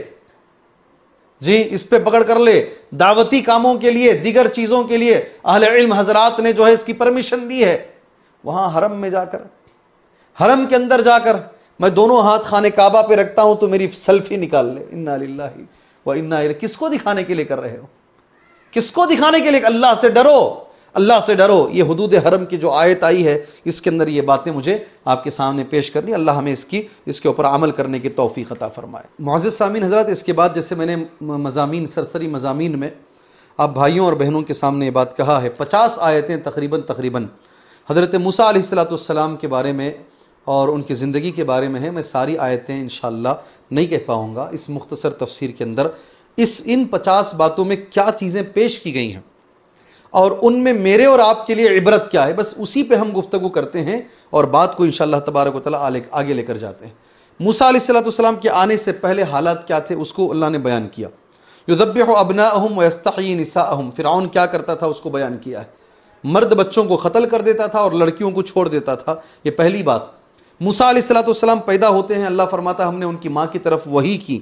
جی اس پہ پکڑ کر لے۔ دعوتی کاموں کے لیے، دیگر چیزوں کے لیے اہل علم حضرات نے جو ہے اس کی پرمیشن دی ہے، وہاں حرم میں جا کر، حرم کے اندر جا کر میں دونوں ہاتھ خانے کعبہ پہ رکھتا ہوں تو میری سیلفی نکال لے، انا للہ و انا الیہ، کس کو دکھانے کے لیے کر رہے ہو، کس کو دکھانے کے لیے؟ اللہ سے ڈرو، اللہ سے ڈرو۔ یہ حدود حرم کی جو آیت آئی ہے اس کے اندر یہ باتیں مجھے آپ کے سامنے پیش کرنی، اللہ ہمیں اس کی اس کے اوپر عمل کرنے کی توفیق عطا فرمائے۔ معزز سامعین حضرات، اس کے بعد جیسے میں نے مضامین سرسری مضامین میں آپ بھائیوں اور بہنوں کے سامنے یہ بات کہا ہے، پچاس آیتیں تقریباً تقریباً حضرت موسیٰ علیہ الصلوۃ والسلام کے بارے میں اور ان کی زندگی کے بارے میں ہے۔ میں ساری آیتیں انشاءاللہ نہیں کہہ پاؤں گا اس مختصر تفسیر کے اندر۔ اس ان پچاس باتوں میں کیا چیزیں پیش کی گئی ہیں اور ان میں میرے اور آپ کے لیے عبرت کیا ہے، بس اسی پہ ہم گفتگو کرتے ہیں اور بات کو انشاءاللہ تبارک و تعالیٰ آگے لے کر جاتے ہیں۔ موسیٰ علیہ الصلوۃ والسلام کے آنے سے پہلے حالات کیا تھے اس کو اللہ نے بیان کیا۔ یذبح ابناءہم ویستحیی نساءہم، فرعون کیا کرتا تھا اس کو بیان کیا ہے، مرد بچوں کو قتل کر دیتا تھا اور لڑکیوں کو چھوڑ دیتا تھا، یہ پہلی بات۔ موسیٰ علیہ الصلوۃ والسلام پیدا ہوتے ہیں، اللہ فرماتا ہم نے ان کی ماں کی طرف وحی کی،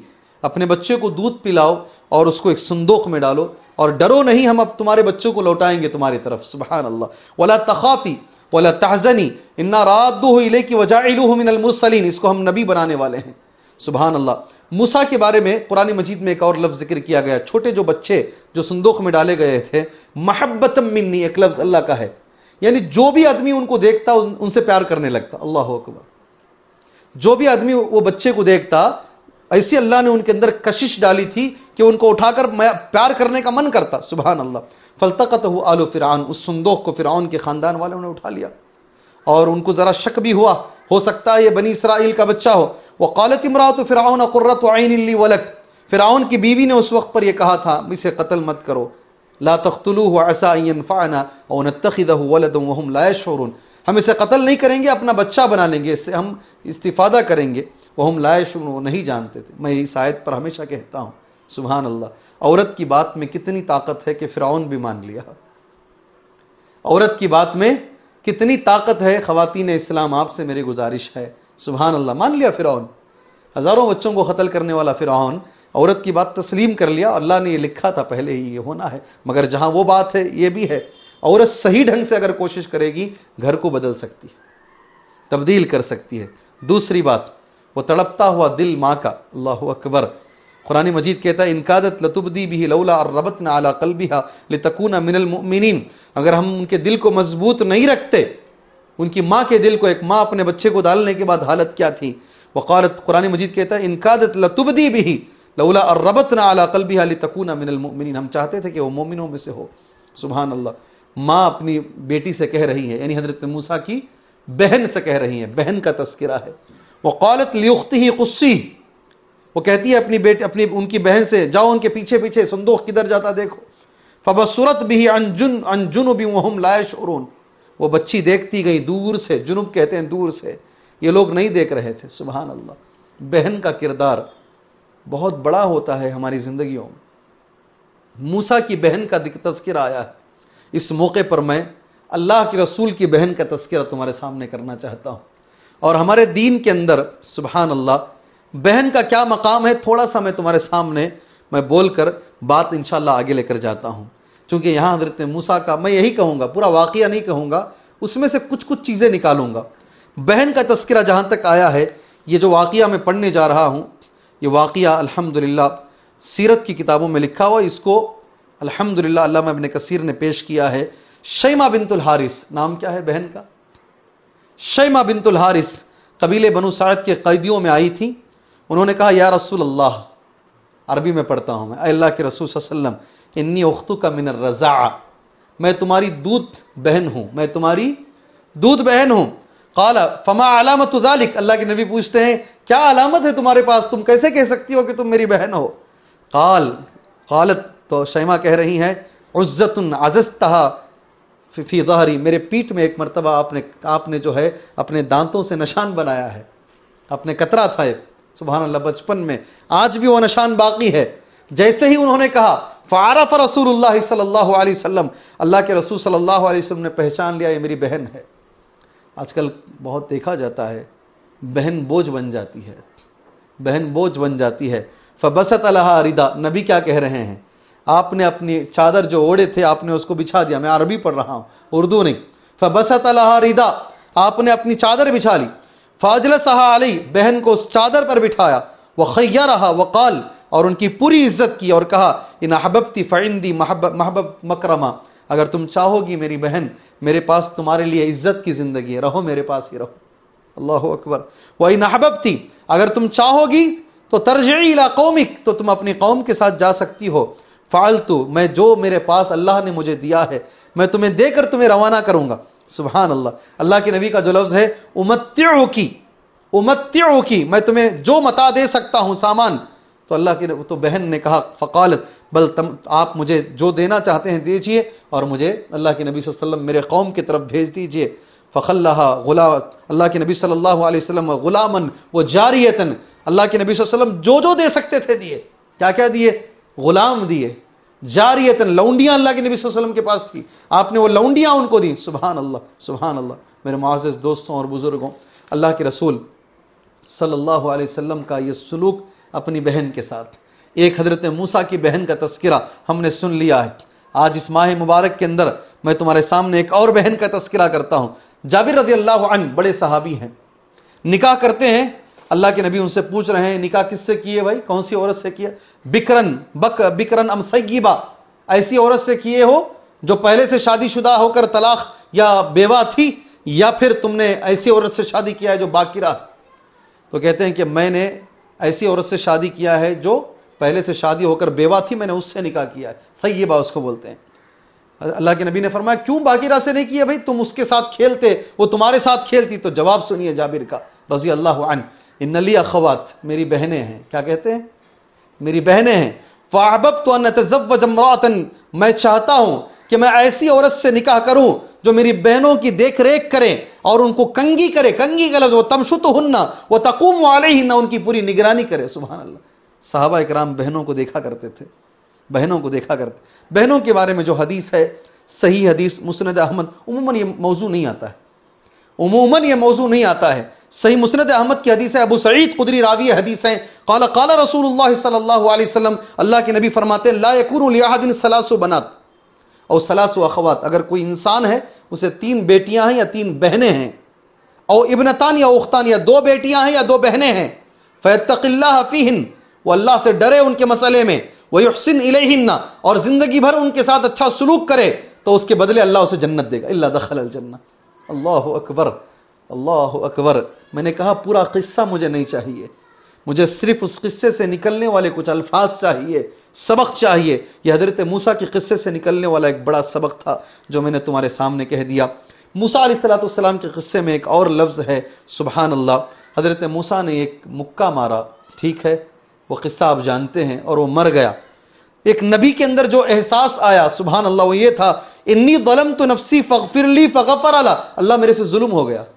اپنے بچے کو دودھ پلاؤ اور اس کو ایک صندوق میں ڈالو اور ڈرو نہیں، ہم اب تمہارے بچوں کو لوٹائیں گے تمہاری طرف. سبحان اللہ. ولا تخافی ولا تحزنی انا رادوہ الیک وجاعلوہ من المرسلین، اس کو ہم نبی بنانے والے ہیں. سبحان اللہ. موسیٰ کے بارے میں قرآن مجید میں ایک اور لفظ ذکر کیا گیا، چھوٹے جو بچے جو صندوق میں ڈالے گئے تھے، محبتم منی، ایک لفظ اللہ کا ہے، یعنی جو بھی آدمی ان کو دیکھتا ان سے پیار کرنے لگتا. اللہ اکبر. جو بھی آدمی وہ بچے کو دیکھتا، ایسی اللہ نے ان کے اندر کشش ڈالی تھی کہ ان کو اٹھا کر پیار کرنے کا من کرتا. سبحان اللہ. فالتقطہ آل فرعون، اس صندوق کو فرعون کے خاندان والوں نے اٹھا لیا اور ان کو ذرا شک بھی ہوا، ہو سکتا ہے یہ بنی اسرائیل کا بچہ ہو. وقالت امرأۃ فرعون قرۃ عین لی ولک، فرعون کی بیوی نے اس وقت پر یہ کہا تھا اسے قتل مت کرو، لا تقتلوه عسى ان ينفعنا او نتخذه ولدا وهم لا يشعرون، ہم اسے قتل نہیں کریں گے، اپنا بچہ بنا لیں گے، اس سے ہم استفادہ کریں گے. وهم لا يشعرون، وہ نہیں جانتے تھے. میں اس آیت پر ہمیشہ کہتا ہوں سبحان اللہ، عورت کی بات میں کتنی طاقت ہے کہ فرعون بھی مان لیا. عورت کی بات میں کتنی طاقت ہے. خواتین اسلام، آپ سے میری گزارش ہے، سبحان اللہ، مان لیا فرعون، ہزاروں بچوں کو قتل کرنے والا فرعون عورت کی بات تسلیم کر لیا. اللہ نے یہ لکھا تھا پہلے ہی یہ ہونا ہے، مگر جہاں وہ بات ہے یہ بھی ہے، عورت صحیح ڈھنگ سے اگر کوشش کرے گی گھر کو بدل سکتی ہے، تبدیل کر سکتی ہے. دوسری بات، وہ تڑپتا ہوا دل ماں کا. اللہ اکبر. قرآن مجید کہتا ہے انکادت لتبدی بہ لولا ربطنا علی قلبها لتکون من المؤمنین، اگر ہم ان کے دل کو مضبوط نہیں رکھتے، ان کی ماں کے دل کو، ایک ماں اپنے بچے کو ڈالنے کے بعد حالت کیا تھی. وقالت، قرآن مجید کہتا ہے انکادت لتبدی بہ لولا ربطنا علی قلبها لتکون من المؤمنین، ہم چاہتے تھے کہ وہ مومنوں میں سے ہو. سبحان اللہ. ماں اپنی بیٹی سے کہہ رہی ہے، یعنی حضرت موسیٰ کی بہن سے کہہ رہی ہیں، بہن کا تذکرہ ہے. وقالت لاختہ قصی، وہ کہتی ہے اپنی بیٹی اپنی ان کی بہن سے، جاؤ ان کے پیچھے پیچھے، صندوق کدھر جاتا دیکھو. فبصرت بہ عن جن عن جنب وهم لا يشعرون، وہ بچی دیکھتی گئی دور سے، جنوب کہتے ہیں دور سے، یہ لوگ نہیں دیکھ رہے تھے. سبحان اللہ. بہن کا کردار بہت بڑا ہوتا ہے ہماری زندگیوں میں. موسیٰ کی بہن کا تذکرہ آیا ہے. اس موقع پر میں اللہ کے رسول کی بہن کا تذکرہ تمہارے سامنے کرنا چاہتا ہوں، اور ہمارے دین کے اندر سبحان اللہ بہن کا کیا مقام ہے، تھوڑا سا میں تمہارے سامنے میں بول کر بات انشاءاللہ آگے لے کر جاتا ہوں. چونکہ یہاں حضرت موسیٰ کا میں یہی کہوں گا، پورا واقعہ نہیں کہوں گا، اس میں سے کچھ کچھ چیزیں نکالوں گا. بہن کا تذکرہ جہاں تک آیا ہے، یہ جو واقعہ میں پڑھنے جا رہا ہوں، یہ واقعہ الحمدللہ سیرت کی کتابوں میں لکھا ہوا، اس کو الحمدللہ علامہ ابن کثیر نے پیش کیا ہے. شیمہ بنت الحارث نام کیا ہے بہن کا؟ شیمہ بنت الحارث قبیلے بنو سعد کے قیدیوں میں آئی تھی. انہوں نے کہا یا رسول اللہ، عربی میں پڑھتا ہوں میں، اے اللہ کے رسول صلی اللہ علیہ وسلم، انی اختک من الرضاعہ، میں تمہاری دودھ بہن ہوں، میں تمہاری دودھ بہن ہوں. قال فما علامت ذلک، اللہ کے نبی پوچھتے ہیں کیا علامت ہے تمہارے پاس، تم کیسے کہہ سکتی ہو کہ تم میری بہن ہو؟ قال قالت، تو شیمہ کہہ رہی ہیں، عزت عززتها فی ظہری، میرے پیٹھ میں ایک مرتبہ آپ نے آپ نے جو ہے اپنے دانتوں سے نشان بنایا ہے، اپنے قطرہ تھا ایک، سبحان اللہ، بچپن میں، آج بھی وہ نشان باقی ہے. جیسے ہی انہوں نے کہا فعرف رسول اللہ صلی اللہ علیہ وسلم، اللہ کے رسول صلی اللہ علیہ وسلم نے پہچان لیا یہ میری بہن ہے. آج کل بہت دیکھا جاتا ہے بہن بوجھ بن جاتی ہے، بہن بوجھ بن جاتی ہے. فبسط لها ردا، نبی کیا کہہ رہے ہیں، آپ نے اپنی چادر جو اوڑے تھے آپ نے اس کو بچھا دیا. میں عربی پڑھ رہا ہوں، اردو نہیں. فبسط لها ردا، آپ نے اپنی چادر بچھا لی. فاجلسها علی، بہن کو اس چادر پر بٹھایا. وخیرها وقال، اور ان کی پوری عزت کی اور کہا ان احببتی فعندی محبب محبب مکرمہ، اگر تم چاہو گی میری بہن، میرے پاس تمہارے لیے عزت کی زندگی ہے، رہو میرے پاس ہی رہو. اللہ اکبر. وَإِنْ أَحْبَبْتِ، اگر تم چاہو گی تو ترجعی الی قومک، تو تم اپنی قوم کے ساتھ جا سکتی ہو. فعلت، میں جو میرے پاس اللہ نے مجھے دیا ہے میں تمہیں دے کر تمہیں روانہ کروں گا. سبحان اللہ. اللہ کے نبی کا جو لفظ ہے امتعوکی، امتعوکی، میں تمہیں جو متاع دے سکتا ہوں سامان، تو اللہ کی تو بہن نے کہا فقالت بل تم آپ مجھے جو دینا چاہتے ہیں دیجئے، اور مجھے اللہ کے نبی صلی اللہ علیہ وسلم میرے قوم کی طرف بھیج دیجئے. فخلها غلام، اللہ کے نبی صلی اللہ علیہ وسلم غلامن و جاریتن، اللہ کے نبی صلی اللہ علیہ وسلم جو جو دے سکتے تھے دیے. کیا کیا دیے؟ غلام دیے، جاریتن، لونڈیاں اللہ کے نبی صلی اللہ علیہ وسلم کے پاس تھی، آپ نے وہ لونڈیاں ان کو دی. سبحان اللہ، سبحان اللہ. میرے معزز دوستوں اور بزرگوں، اللہ کے رسول صلی اللہ علیہ وسلم کا یہ سلوک اپنی بہن کے ساتھ۔ ایک حضرت موسیٰ کی بہن کا تذکرہ ہم نے سن لیا ہے، آج اس ماہ مبارک کے اندر میں تمہارے سامنے ایک اور بہن کا تذکرہ کرتا ہوں۔ جابر رضی اللہ عنہ بڑے صحابی ہیں، نکاح کرتے ہیں، اللہ کے نبی ان سے پوچھ رہے ہیں نکاح کس سے کیے بھائی، کون سی عورت سے کیا؟ بکرن بک بکرن ام ثیبہ، ایسی عورت سے کیے ہو جو پہلے سے شادی شدہ ہو کر طلاق یا بیوہ تھی، یا پھر تم نے ایسی عورت سے شادی کیا ہے جو باکرہ؟ تو کہتے ہیں کہ میں نے ایسی عورت سے شادی کیا ہے جو پہلے سے شادی ہو کر بیوہ تھی، میں نے اس سے نکاح کیا ہے، ثیبہ اس کو بولتے ہیں۔ اللہ کے نبی نے فرمایا کیوں باکرہ سے نہیں کیا بھائی، تم اس کے ساتھ کھیلتے، وہ تمہارے ساتھ کھیلتی؟ تو جواب سنیے جابر کا رضی اللہ عنہ، ان لی اخوات، میری بہنیں ہیں، کیا کہتے ہیں؟ میری بہنیں ہیں، فاحببت ان اتزوج امرأة، میں چاہتا ہوں کہ میں ایسی عورت سے نکاح کروں جو میری بہنوں کی دیکھ ریکھ کرے اور ان کو کنگھی کرے، کنگھی کا لفظ وہ تمشطہن وتقوم علیہن، ان کی پوری نگرانی کرے۔ سبحان اللہ، صحابہ اکرام بہنوں کو دیکھا کرتے تھے، بہنوں کو دیکھا کرتے۔ بہنوں کے بارے میں جو حدیث ہے، صحیح حدیث مسند احمد، عموماً یہ موضوع نہیں آتا ہے، عموماً یہ موضوع نہیں آتا ہے، صحیح مسند احمد کی حدیث ہے، ابو سعید خدری راوی حدیث ہے، قال قال رسول اللہ صلی اللہ علیہ وسلم، اللہ کے نبی فرماتے ہیں لا یکون لأحد ثلاث بنات اور ثلاث اخوات، اگر کوئی انسان ہے اسے تین بیٹیاں ہیں یا تین بہنیں ہیں، او ابنتان یا اختان، یا دو بیٹیاں ہیں یا دو بہنیں ہیں، فیتق اللہ فیہن، وہ اللہ سے ڈرے ان کے مسئلے میں، ویحسن الیہن، اور زندگی بھر ان کے ساتھ اچھا سلوک کرے تو اس کے بدلے اللہ اسے جنت دے گا، الا دخل الجنہ۔ اللہ اکبر، اللہ اکبر۔ میں نے کہا پورا قصہ مجھے نہیں چاہیے، مجھے صرف اس قصے سے نکلنے والے کچھ الفاظ چاہیے، سبق چاہیے۔ یہ حضرت موسیٰ کے قصے سے نکلنے والا ایک بڑا سبق تھا جو میں نے تمہارے سامنے کہہ دیا۔ موسیٰ علیہ الصلوۃ والسلام کے قصے میں ایک اور لفظ ہے، سبحان اللہ۔ حضرت موسیٰ نے ایک مکہ مارا، ٹھیک ہے، وہ قصہ آپ جانتے ہیں، اور وہ مر گیا۔ ایک نبی کے اندر جو احساس آیا، سبحان اللہ، وہ یہ تھا انی ظلمت نفسی فاغفر لی فغفر لی، اللہ میرے سے ظلم ہو گیا،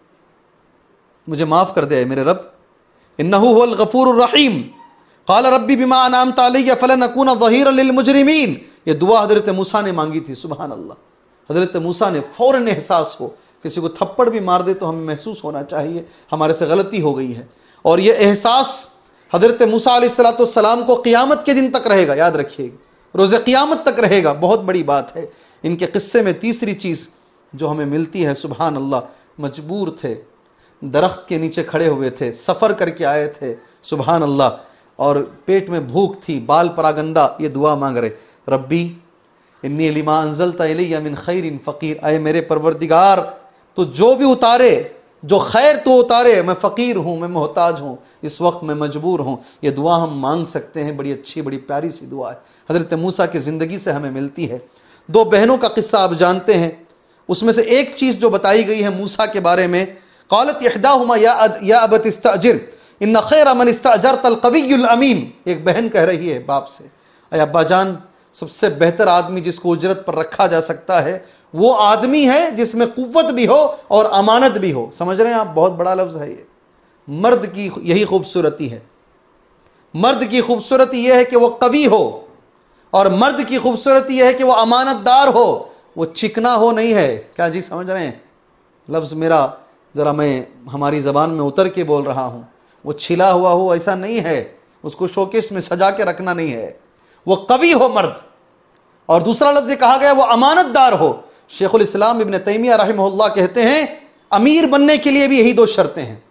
مجھے معاف کر دے میرے رب، انہ هو الغفور الرحیم، قال ربی بما انعمت علی فلن اکون ظہیرا للمجرمین، یہ دعا حضرت موسیٰ نے مانگی تھی، سبحان اللہ۔ حضرت موسیٰ نے فوراً احساس ہو، کسی کو تھپڑ بھی مار دے تو ہمیں محسوس ہونا چاہیے ہمارے سے غلطی ہو گئی ہے، اور یہ احساس حضرت موسیٰ علیہ الصلوۃ والسلام کو قیامت کے دن تک رہے گا، یاد رکھیے گا، روز قیامت تک رہے گا، بہت بڑی بات ہے۔ ان کے قصے میں تیسری چیز جو ہمیں ملتی ہے، سبحان اللہ، مجبور تھے، درخت کے نیچے کھڑے ہوئے تھے، سفر کر کے آئے تھے، سبحان اللہ، اور پیٹ میں بھوک تھی، بال پراگندہ، یہ دعا مانگ رہے، ربی انی لما انزلت الی من خیر فقیر، اے میرے پروردگار تو جو بھی اتارے، جو خیر تو اتارے، میں فقیر ہوں، میں محتاج ہوں، اس وقت میں مجبور ہوں۔ یہ دعا ہم مانگ سکتے ہیں، بڑی اچھی، بڑی پیاری سی دعا ہے، حضرت موسیٰ کی زندگی سے ہمیں ملتی ہے۔ دو بہنوں کا قصہ آپ جانتے ہیں، اس میں سے ایک چیز جو بتائی گئی ہے موسیٰ کے بارے میں، قالت احداہما یا ابت استاجر ان خیر من استاجرت القوی الامین، ایک بہن کہہ رہی ہے باپ سے، اے ابا جان، سب سے بہتر آدمی جس کو اجرت پر رکھا جا سکتا ہے وہ آدمی ہے جس میں قوت بھی ہو اور امانت بھی ہو۔ سمجھ رہے ہیں آپ، بہت بڑا لفظ ہے یہ، مرد کی یہی خوبصورتی ہے، مرد کی خوبصورتی یہ ہے کہ وہ قوی ہو، اور مرد کی خوبصورتی یہ ہے کہ وہ امانت دار ہو، وہ چکنا ہو نہیں ہے، کیا جی سمجھ رہے ہیں؟ لفظ میرا ذرا میں ہماری زبان میں اتر کے بول رہا ہوں، وہ چھلا ہوا ہو ایسا نہیں ہے، اس کو شوکیس میں سجا کے رکھنا نہیں ہے، وہ قوی ہو مرد۔ اور دوسرا لفظ یہ کہا گیا وہ امانت دار ہو۔ شیخ الاسلام ابن تیمیہ رحمہ اللہ کہتے ہیں امیر بننے کے لیے بھی یہی دو شرطیں ہیں،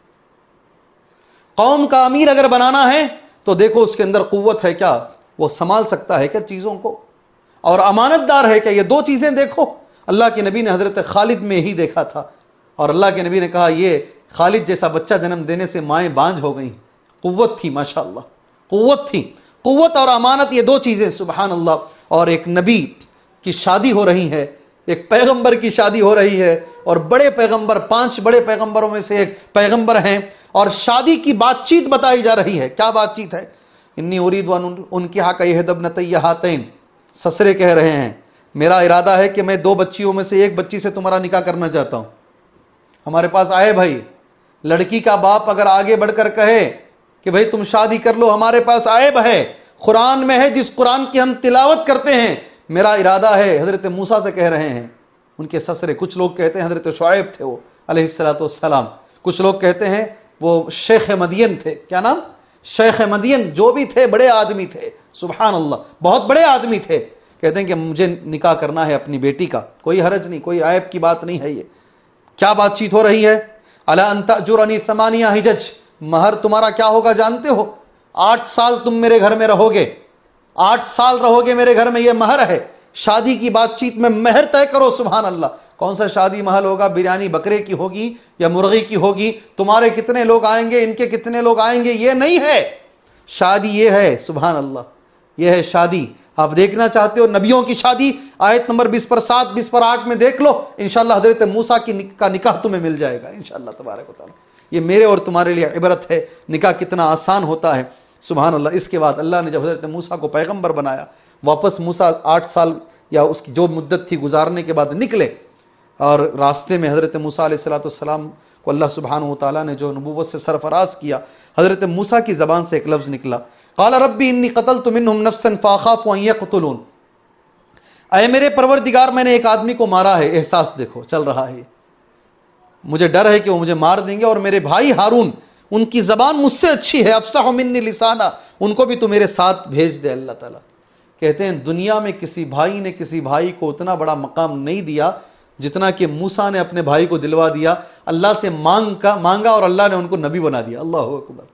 قوم کا امیر اگر بنانا ہے تو دیکھو اس کے اندر قوت ہے کیا، وہ سنبھال سکتا ہے کیا چیزوں کو، اور امانت دار ہے کیا، یہ دو چیزیں دیکھو۔ اللہ کے نبی نے حضرت خالد میں یہی دیکھا تھا، اور اللہ کے نبی نے کہا یہ خالد جیسا بچہ جنم دینے سے مائیں بانجھ ہو گئیں، قوت تھی، ماشاءاللہ قوت تھی، قوت اور امانت، یہ دو چیزیں، سبحان اللہ۔ اور ایک نبی کی شادی ہو رہی ہے، ایک پیغمبر کی شادی ہو رہی ہے، اور بڑے پیغمبر، پانچ بڑے پیغمبروں میں سے ایک پیغمبر ہیں، اور شادی کی بات چیت بتائی جا رہی ہے۔ کیا بات چیت ہے؟ انی ارید ان ان کی حق یہ ابنتی ہاتین، سسرے کہہ رہے ہیں میرا ارادہ ہے کہ میں دو بچیوں میں سے ایک بچی سے تمہارا نکاح کرنا چاہتا ہوں۔ ہمارے پاس آئے بھائی، لڑکی کا باپ اگر آگے بڑھ کر کہے کہ بھائی تم شادی کر لو، ہمارے پاس عیب ہے، قرآن میں ہے، جس قرآن کی ہم تلاوت کرتے ہیں، میرا ارادہ ہے، حضرت موسیٰ سے کہہ رہے ہیں، ان کے سسرے، کچھ لوگ کہتے ہیں حضرت شعیب تھے وہ علیہ الصلوۃ والسلام، کچھ لوگ کہتے ہیں وہ شیخ مدین تھے، کیا نام؟ شیخ مدین جو بھی تھے بڑے آدمی تھے، سبحان اللہ، بہت بڑے آدمی تھے، کہتے ہیں کہ مجھے نکاح کرنا ہے اپنی بیٹی کا، کوئی حرج نہیں، کوئی عیب کی بات نہیں ہے۔ یہ کیا بات چیت ہو رہی ہے؟ الا ان تأجرنی ثمانیہ حجج، مہر تمہارا کیا ہوگا جانتے ہو؟ آٹھ سال تم میرے گھر میں رہو گے، آٹھ سال رہو گے میرے گھر میں، یہ مہر ہے۔ شادی کی بات چیت میں مہر طے کرو، سبحان اللہ۔ کون سا شادی محل ہوگا؟ بریانی بکرے کی ہوگی یا مرغی کی ہوگی؟ تمہارے کتنے لوگ آئیں گے، ان کے کتنے لوگ آئیں گے، یہ نہیں ہے شادی، یہ ہے سبحان اللہ، یہ ہے شادی۔ آپ دیکھنا چاہتے ہو نبیوں کی شادی؟ آیت نمبر بیس پر سات، بیس پر آٹھ میں دیکھ لو، انشاءاللہ حضرت موسیٰ کی کا نکاح تمہیں مل جائے گا انشاءاللہ تبارک و تعالی۔ یہ میرے اور تمہارے لیے عبرت ہے، نکاح کتنا آسان ہوتا ہے، سبحان اللہ۔ اس کے بعد اللہ نے جب حضرت موسیٰ کو پیغمبر بنایا، واپس موسیٰ آٹھ سال یا اس کی جو مدت تھی گزارنے کے بعد نکلے، اور راستے میں حضرت موسیٰ علیہ السلام کو اللہ سبحانہ و تعالیٰ نے جو نبوت سے سرفراز کیا، حضرت موسیٰ کی زبان سے ایک لفظ نکلا، قال ربی انی قتلت منہم نفسا فاخاف ان یقتلون، اے میرے پروردگار میں نے ایک آدمی کو مارا ہے، احساس دیکھو چل رہا ہے، مجھے ڈر ہے کہ وہ مجھے مار دیں گے، اور میرے بھائی ہارون ان کی زبان مجھ سے اچھی ہے، افصح منی لسانا، ان کو بھی تو میرے ساتھ بھیج دے۔ اللہ تعالیٰ کہتے ہیں دنیا میں کسی بھائی نے کسی بھائی کو اتنا بڑا مقام نہیں دیا جتنا کہ موسیٰ نے اپنے بھائی کو دلوا دیا، اللہ سے مانگ کا مانگا اور اللہ نے ان کو نبی بنا دیا۔ اللہ اکبر،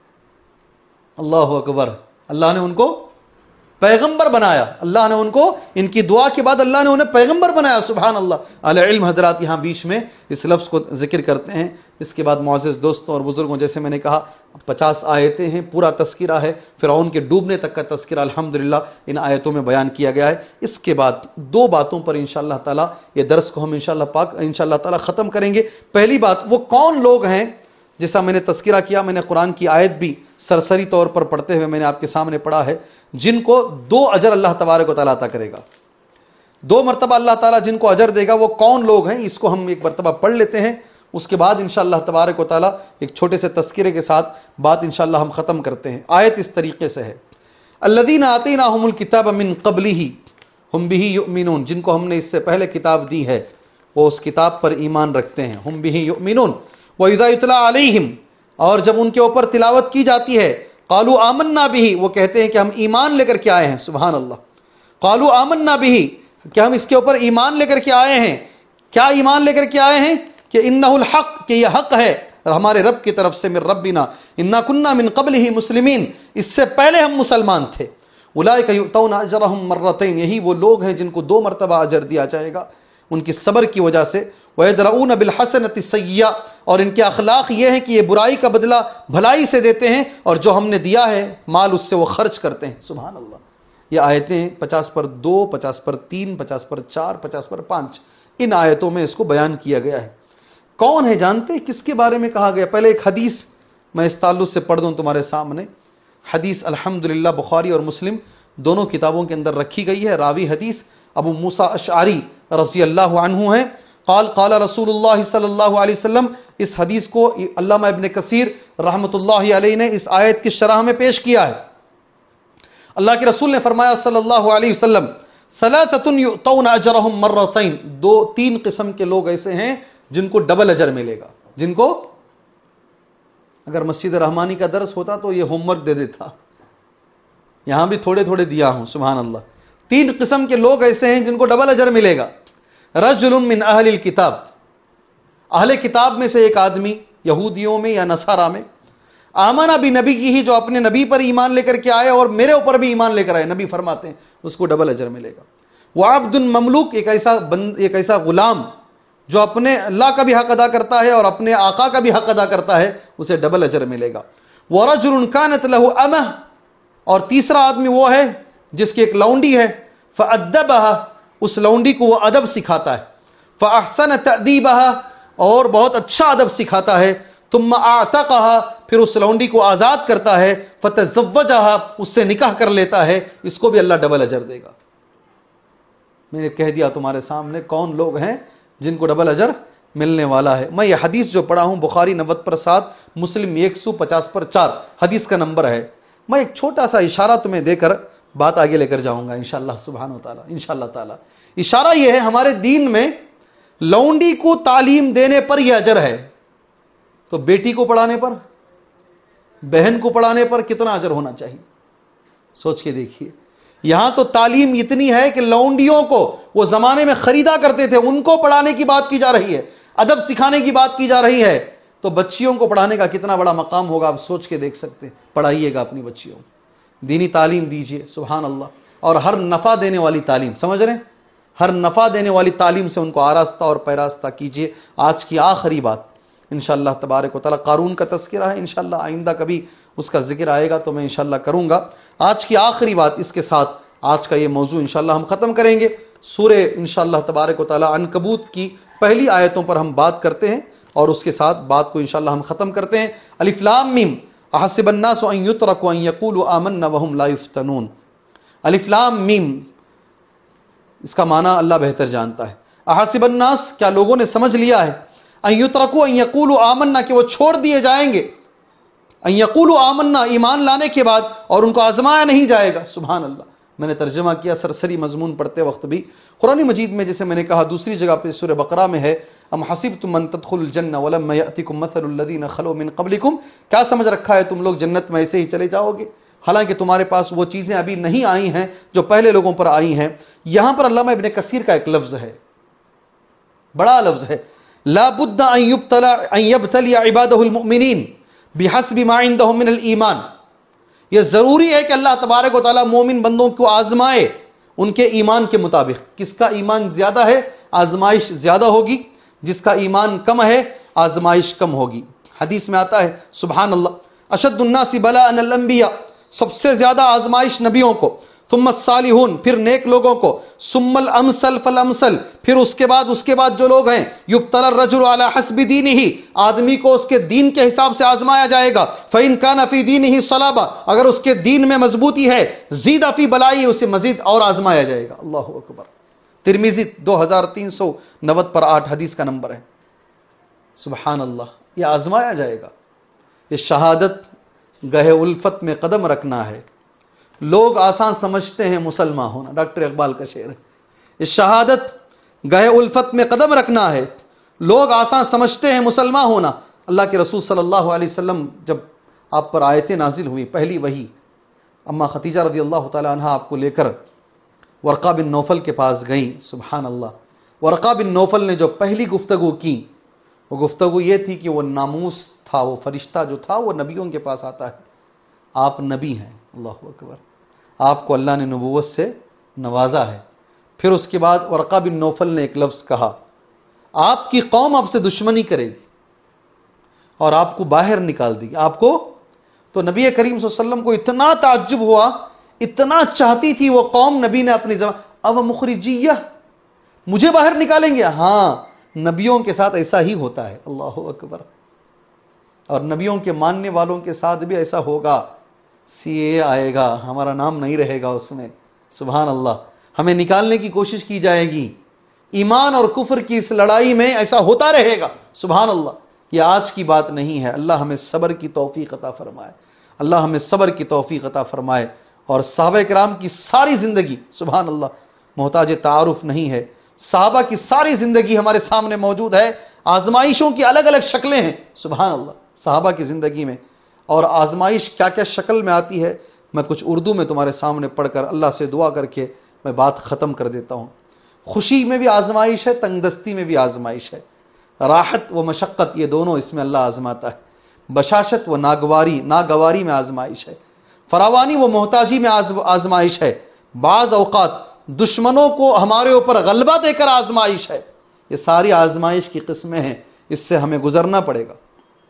اللہ اکبر، اللہ نے ان کو پیغمبر بنایا، اللہ نے ان کو ان کی دعا کے بعد اللہ نے انہیں پیغمبر بنایا، سبحان اللہ۔ اہل علم حضرات یہاں بیچ میں اس لفظ کو ذکر کرتے ہیں۔ اس کے بعد معزز دوستوں اور بزرگوں، جیسے میں نے کہا پچاس آیتیں ہیں، پورا تذکرہ ہے، فرعون کے ڈوبنے تک کا تذکرہ الحمدللہ ان آیتوں میں بیان کیا گیا ہے۔ اس کے بعد دو باتوں پر انشاءاللہ تعالی یہ درس کو ہم انشاءاللہ پاک انشاءاللہ تعالی ختم کریں گے۔ پہلی بات، وہ کون لوگ ہیں، جیسا میں نے تذکرہ کیا، میں نے قرآن کی آیت بھی سرسری طور پر پڑھتے ہوئے میں نے آپ کے سامنے پڑھا ہے، جن کو دو اجر اللہ تبارک و تعالیٰ عطا کرے گا، دو مرتبہ اللہ تعالیٰ جن کو اجر دے گا، وہ کون لوگ ہیں، اس کو ہم ایک مرتبہ پڑھ لیتے ہیں، اس کے بعد انشاءاللہ تبارک و تعالیٰ ایک چھوٹے سے تذکرے کے ساتھ بات انشاءاللہ ہم ختم کرتے ہیں۔ آیت اس طریقے سے ہے، الذین آتیناہم الکتاب من قبلہ ہم بہ یؤمنون، جن کو ہم نے اس سے پہلے کتاب دی ہے وہ اس کتاب پر ایمان رکھتے ہیں، ہم بہ یؤمنون، وَإِذَا يُتْلَىٰ عَلَيْهِمْ، اور جب ان کے اوپر تلاوت کی جاتی ہے، قالوا آمنا بہ، وہ کہتے ہیں کہ ہم ایمان لے کر کے آئے ہیں، سبحان اللہ، قالوا آمنا بہ، کہ ہم اس کے اوپر ایمان لے کر کے آئے ہیں۔ کیا ایمان لے کر کے آئے ہیں؟ کہ انہ الحق، کہ یہ حق ہے ہمارے رب کی طرف سے، من ربنا انا کننا من قبلہ مسلمین، اس سے پہلے ہم مسلمان تھے۔ اولئک یؤتون اجرہم مرتین، یہی وہ لوگ ہیں جن کو دو مرتبہ اجر دیا جائے گا ان کی صبر کی وجہ سے۔ وَيَدْرَؤُونَ بِالْحَسَنَةِ السَّيِّئَةِ، اور ان کے اخلاق یہ ہے کہ یہ برائی کا بدلہ بھلائی سے دیتے ہیں، اور جو ہم نے دیا ہے مال اس سے وہ خرچ کرتے ہیں، سبحان اللہ۔ یہ آیتیں پچاس پر دو، پچاس پر تین، پچاس پر چار، پچاس پر پانچ، ان آیتوں میں اس کو بیان کیا گیا ہے۔ کون ہے جانتے ہیں کس کے بارے میں کہا گیا؟ پہلے ایک حدیث میں اس تعلق سے پڑھ دوں تمہارے سامنے۔ حدیث الحمدللہ بخاری اور مسلم دونوں کتابوں کے اندر رکھی گئی ہے۔ راوی حدیث ابو موسیٰ اشعری رضی اللہ عنہ ہیں۔ قال قال رسول اللہ صلی اللہ علیہ وسلم، اس حدیث کو علامہ ابن کثیر رحمۃ اللہ علیہ نے اس آیت کی شرح میں پیش کیا ہے۔ اللہ کے رسول نے فرمایا صلی اللہ علیہ وسلم، ثلاثۃ یؤتون اجرہم مرتین، دو تین قسم کے لوگ ایسے ہیں جن کو ڈبل اجر ملے گا، جن کو، اگر مسجد رحمانی کا درس ہوتا تو یہ ہوم ورک دے دیتا، یہاں بھی تھوڑے تھوڑے دیا ہوں، سبحان اللہ۔ تین قسم کے لوگ ایسے ہیں جن کو ڈبل اجر ملے گا۔ رجل من اہل الکتاب، اہل کتاب میں سے ایک آدمی، یہودیوں میں یا نصارہ میں، آمنہ بنبی کی ہی، جو اپنے نبی پر ایمان لے کر کے آئے اور میرے اوپر بھی ایمان لے کر آئے، نبی فرماتے ہیں اس کو ڈبل اجر ملے گا۔ وعبد مملوک، ایک ایسا بند ایک ایسا غلام جو اپنے اللہ کا بھی حق ادا کرتا ہے اور اپنے آقا کا بھی حق ادا کرتا ہے، اسے ڈبل اجر ملے گا۔ ورجل كانت له امہ، اور تیسرا آدمی وہ ہے جس کی ایک لونڈی ہے، فأدبها، اس لونڈی کو وہ ادب سکھاتا ہے، فأحسن تأدیبها، اور بہت اچھا ادب سکھاتا ہے، ثم اعتقها، پھر اس لونڈی کو آزاد کرتا ہے، فتزوجها، اس سے نکاح کر لیتا ہے، اس کو بھی اللہ ڈبل اجر دے گا۔ میں نے کہہ دیا تمہارے سامنے کون لوگ ہیں جن کو ڈبل اجر ملنے والا ہے۔ میں یہ حدیث جو پڑھا ہوں بخاری نوے پر سات، مسلم ایک سو پچاس پر چار حدیث کا نمبر ہے۔ میں ایک چھوٹا سا اشارہ تمہیں دے کر بات آگے لے کر جاؤں گا انشاءاللہ سبحانہ وتعالی، انشاءاللہ تعالی۔ اشارہ یہ ہے، ہمارے دین میں لونڈی کو تعلیم دینے پر یہ اجر ہے، تو بیٹی کو پڑھانے پر بہن کو پڑھانے پر کتنا اجر ہونا چاہیے، سوچ کے دیکھیے۔ یہاں تو تعلیم اتنی ہے کہ لونڈیوں کو وہ زمانے میں خریدا کرتے تھے، ان کو پڑھانے کی بات کی جا رہی ہے، ادب سکھانے کی بات کی جا رہی ہے، تو بچیوں کو پڑھانے کا کتنا بڑا مقام ہوگا، آپ سوچ کے دیکھ سکتے ہیں۔ پڑھائیے گا اپنی بچیوں کو، دینی تعلیم دیجیے، سبحان اللہ، اور ہر نفع دینے والی تعلیم، سمجھ رہے ہیں، ہر نفع دینے والی تعلیم سے ان کو آراستہ اور پیراستہ کیجیے۔ آج کی آخری بات انشاءاللہ تبارک و تعالی، قارون کا تذکرہ ہے، انشاءاللہ آئندہ کبھی اس کا ذکر آئے گا تو میں انشاءاللہ کروں گا۔ آج کی آخری بات، اس کے ساتھ آج کا یہ موضوع انشاءاللہ ہم ختم کریں گے۔ سورہ انشاءاللہ تبارک و تعالی عنکبوت کی پہلی آیتوں پر ہم بات کرتے ہیں اور اس کے ساتھ بات کو انشاءاللہ ہم ختم کرتے ہیں۔ الف لام میم احسب الناس ان یترکوا ان یقولوا آمنا وهم لا یفتنون۔ الف لام میم، اس کا معنی اللہ بہتر جانتا ہے۔ احسب الناس، کیا لوگوں نے سمجھ لیا ہے، ان یترکوا ان یقولوا آمنا، کہ وہ چھوڑ دیے جائیں گے، ان یقولوا آمنا، ایمان لانے کے بعد، اور ان کو آزمایا نہیں جائے گا۔ سبحان اللہ، میں نے ترجمہ کیا سرسری مضمون پڑھتے وقت بھی، قرآن مجید میں جیسے میں نے کہا دوسری جگہ پہ سورہ بقرہ میں ہے، ام حسبتم ان تدخلوا الجنہ ولما یأتکم مثل الذین خلوا من قبلکم، کیا سمجھ رکھا ہے تم لوگ جنت میں ایسے ہی چلے جاؤ گے، حالانکہ تمہارے پاس وہ چیزیں ابھی نہیں آئی ہیں جو پہلے لوگوں پر آئی ہیں۔ یہاں پر علامہ ابن کثیر کا ایک لفظ ہے، بڑا لفظ ہے، لا بد ان یبتلی ان یبتلی عبادہ المؤمنین بحسب ما عندهم من الایمان، یہ ضروری ہے کہ اللہ تبارک و تعالیٰ مومن بندوں کو آزمائے ان کے ایمان کے مطابق۔ کس کا ایمان زیادہ ہے آزمائش زیادہ ہوگی، جس کا ایمان کم ہے آزمائش کم ہوگی۔ حدیث میں آتا ہے سبحان اللہ، اشد الناس بلاء الانبیاء، سب سے زیادہ آزمائش نبیوں کو، ثم الصالحون، پھر نیک لوگوں کو، ثم الامثل فالامثل، پھر اس کے بعد اس کے بعد جو لوگ ہیں، یبتلی الرجل علی حسب دینہ، آدمی کو اس کے دین کے حساب سے آزمایا جائے گا، فإن كان في دینہ صلابہ، اگر اس کے دین میں مضبوطی ہے، زید فی بلائی، اسے مزید اور آزمایا جائے گا۔ اللہ اکبر، ترمذی دو ہزار تین سو نوے پر آٹھ حدیث کا نمبر ہے۔ سبحان اللہ، یہ آزمایا جائے گا۔ یہ شہادت گہے الفت میں قدم رکھنا ہے۔ لوگ آسان سمجھتے ہیں مسلمان ہونا، ڈاکٹر اقبال کا شعر ہے، یہ شہادت گہے الفت میں قدم رکھنا ہے، لوگ آسان سمجھتے ہیں مسلمان ہونا۔ اللہ کے رسول صلی اللہ علیہ وسلم جب آپ پر آیتیں نازل ہوئی، پہلی وحی، اما خدیجہ رضی اللہ تعالی عنہ آپ کو لے کر ورقہ بن نوفل کے پاس گئیں۔ سبحان اللہ، ورقہ بن نوفل نے جو پہلی گفتگو کی، وہ گفتگو یہ تھی کہ وہ ناموس تھا، وہ فرشتہ جو تھا وہ نبیوں کے پاس آتا ہے، آپ نبی ہیں، اللہ اکبر، آپ کو اللہ نے نبوت سے نوازا ہے۔ پھر اس کے بعد ورقہ بن نوفل نے ایک لفظ کہا، آپ کی قوم آپ سے دشمنی کرے گی اور آپ کو باہر نکال دے گی، آپ کو۔ تو نبی کریم صلی اللہ علیہ وسلم کو اتنا تعجب ہوا، اتنا چاہتی تھی وہ قوم، نبی نے اپنی زبان، اب مخرجیہ، مجھے باہر نکالیں گے؟ ہاں، نبیوں کے ساتھ ایسا ہی ہوتا ہے، اللہ اکبر، اور نبیوں کے ماننے والوں کے ساتھ بھی ایسا ہوگا، سی اے آئے گا، ہمارا نام نہیں رہے گا اس میں، سبحان اللہ، ہمیں نکالنے کی کوشش کی جائے گی، ایمان اور کفر کی اس لڑائی میں ایسا ہوتا رہے گا، سبحان اللہ۔ یہ آج کی بات نہیں ہے، اللہ ہمیں صبر کی توفیق عطا فرمائے، اللہ ہمیں صبر کی توفیق عطا فرمائے۔ اور صحابہ کرام کی ساری زندگی، سبحان اللہ، محتاج تعارف نہیں ہے، صحابہ کی ساری زندگی ہمارے سامنے موجود ہے، آزمائشوں کی الگ الگ شکلیں ہیں، سبحان اللہ، صحابہ کی زندگی میں، اور آزمائش کیا کیا شکل میں آتی ہے میں کچھ اردو میں تمہارے سامنے پڑھ کر اللہ سے دعا کر کے میں بات ختم کر دیتا ہوں۔ خوشی میں بھی آزمائش ہے، تنگ دستی میں بھی آزمائش ہے، راحت و مشقت یہ دونوں اس میں اللہ آزماتا ہے، بشاشت و ناگواری ناگواری میں آزمائش ہے، فراوانی و محتاجی میں آزمائش ہے، بعض اوقات دشمنوں کو ہمارے اوپر غلبہ دے کر آزمائش ہے۔ یہ ساری آزمائش کی قسمیں ہیں، اس سے ہمیں گزرنا پڑے گا،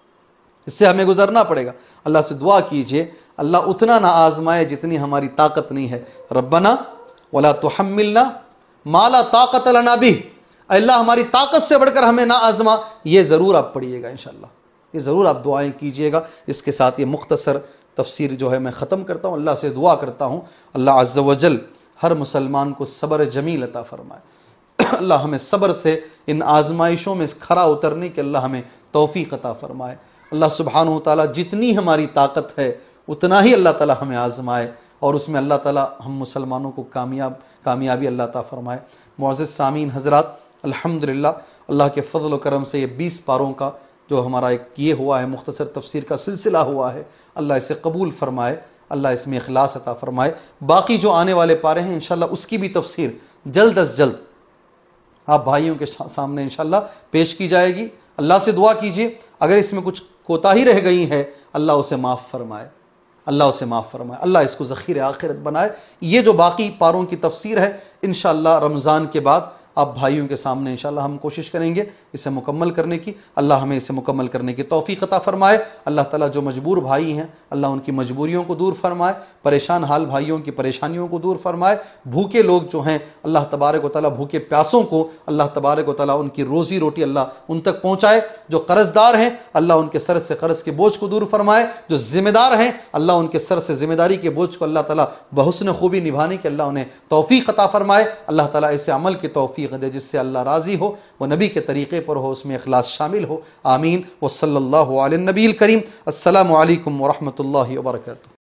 اس سے ہمیں گزرنا پڑے گا۔ اللہ سے دعا کیجئے اللہ اتنا نہ آزمائے جتنی ہماری طاقت نہیں ہے۔ ربنا ولا تحملنا ما لا طاقت لنا به، اے اللہ ہماری طاقت سے بڑھ کر ہمیں نہ آزما، یہ ضرور آپ پڑھیے گا انشاءاللہ، یہ ضرور آپ دعائیں کیجئے گا۔ اس کے ساتھ یہ مختصر تفسیر جو ہے میں ختم کرتا ہوں، اللہ سے دعا کرتا ہوں اللہ عز و جل ہر مسلمان کو صبر جمیل عطا فرمائے، اللہ ہمیں صبر سے ان آزمائشوں میں کھرا اترنے کے اللہ ہمیں توفیق عطا فرمائے۔ اللہ سبحانہ وتعالی جتنی ہماری طاقت ہے اتنا ہی اللہ تعالی ہمیں آزمائے، اور اس میں اللہ تعالی ہم مسلمانوں کو کامیاب کامیابی اللہ عطا فرمائے۔ معزز سامعین حضرات، الحمدللہ اللہ کے فضل و کرم سے یہ بیس پاروں کا جو ہمارا ایک یہ ہوا ہے مختصر تفسیر کا سلسلہ ہوا ہے، اللہ اسے قبول فرمائے، اللہ اس میں اخلاص عطا فرمائے۔ باقی جو آنے والے پارے ہیں انشاءاللہ اس کی بھی تفسیر جلد از جلد آپ بھائیوں کے سامنے انشاءاللہ پیش کی جائے گی۔ اللہ سے دعا کیجئے اگر اس میں کچھ کوتاہی رہ گئی ہے اللہ اسے معاف فرمائے، اللہ اسے معاف فرمائے، اللہ اس کو ذخیر آخرت بنائے۔ یہ جو باقی پاروں کی تفسیر ہے انشاءاللہ رمضان کے بعد آپ بھائیوں کے سامنے انشاءاللہ ہم کوشش کریں گے اسے مکمل کرنے کی۔ اللہ ہمیں اسے مکمل کرنے کی توفیق عطا فرمائے۔ اللہ تعالیٰ جو مجبور بھائی ہیں اللہ ان کی مجبوریوں کو دور فرمائے، پریشان حال بھائیوں کی پریشانیوں کو دور فرمائے، بھوکے لوگ جو ہیں اللہ تبارک و تعالیٰ بھوکے پیاسوں کو اللہ تبارک و تعالیٰ ان کی روزی روٹی اللہ ان تک پہنچائے، جو قرض دار ہیں اللہ ان کے سر سے قرض کے بوجھ کو دور فرمائے، جو ذمہ دار ہیں اللہ ان کے سر سے ذمہ داری کے بوجھ کو اللہ تعالیٰ بحسن خوبی نبھانے کے اللہ انہیں توفیق عطا فرمائے۔ اللہ تعالیٰ ایسے عمل کی توفیق دے جس سے اللہ راضی ہو، وہ نبی کے طریقے پر ہو، اس میں اخلاص شامل ہو، آمین۔ وصلی اللہ علی النبی الکریم۔ السلام علیکم ورحمۃ اللہ وبرکاتہ۔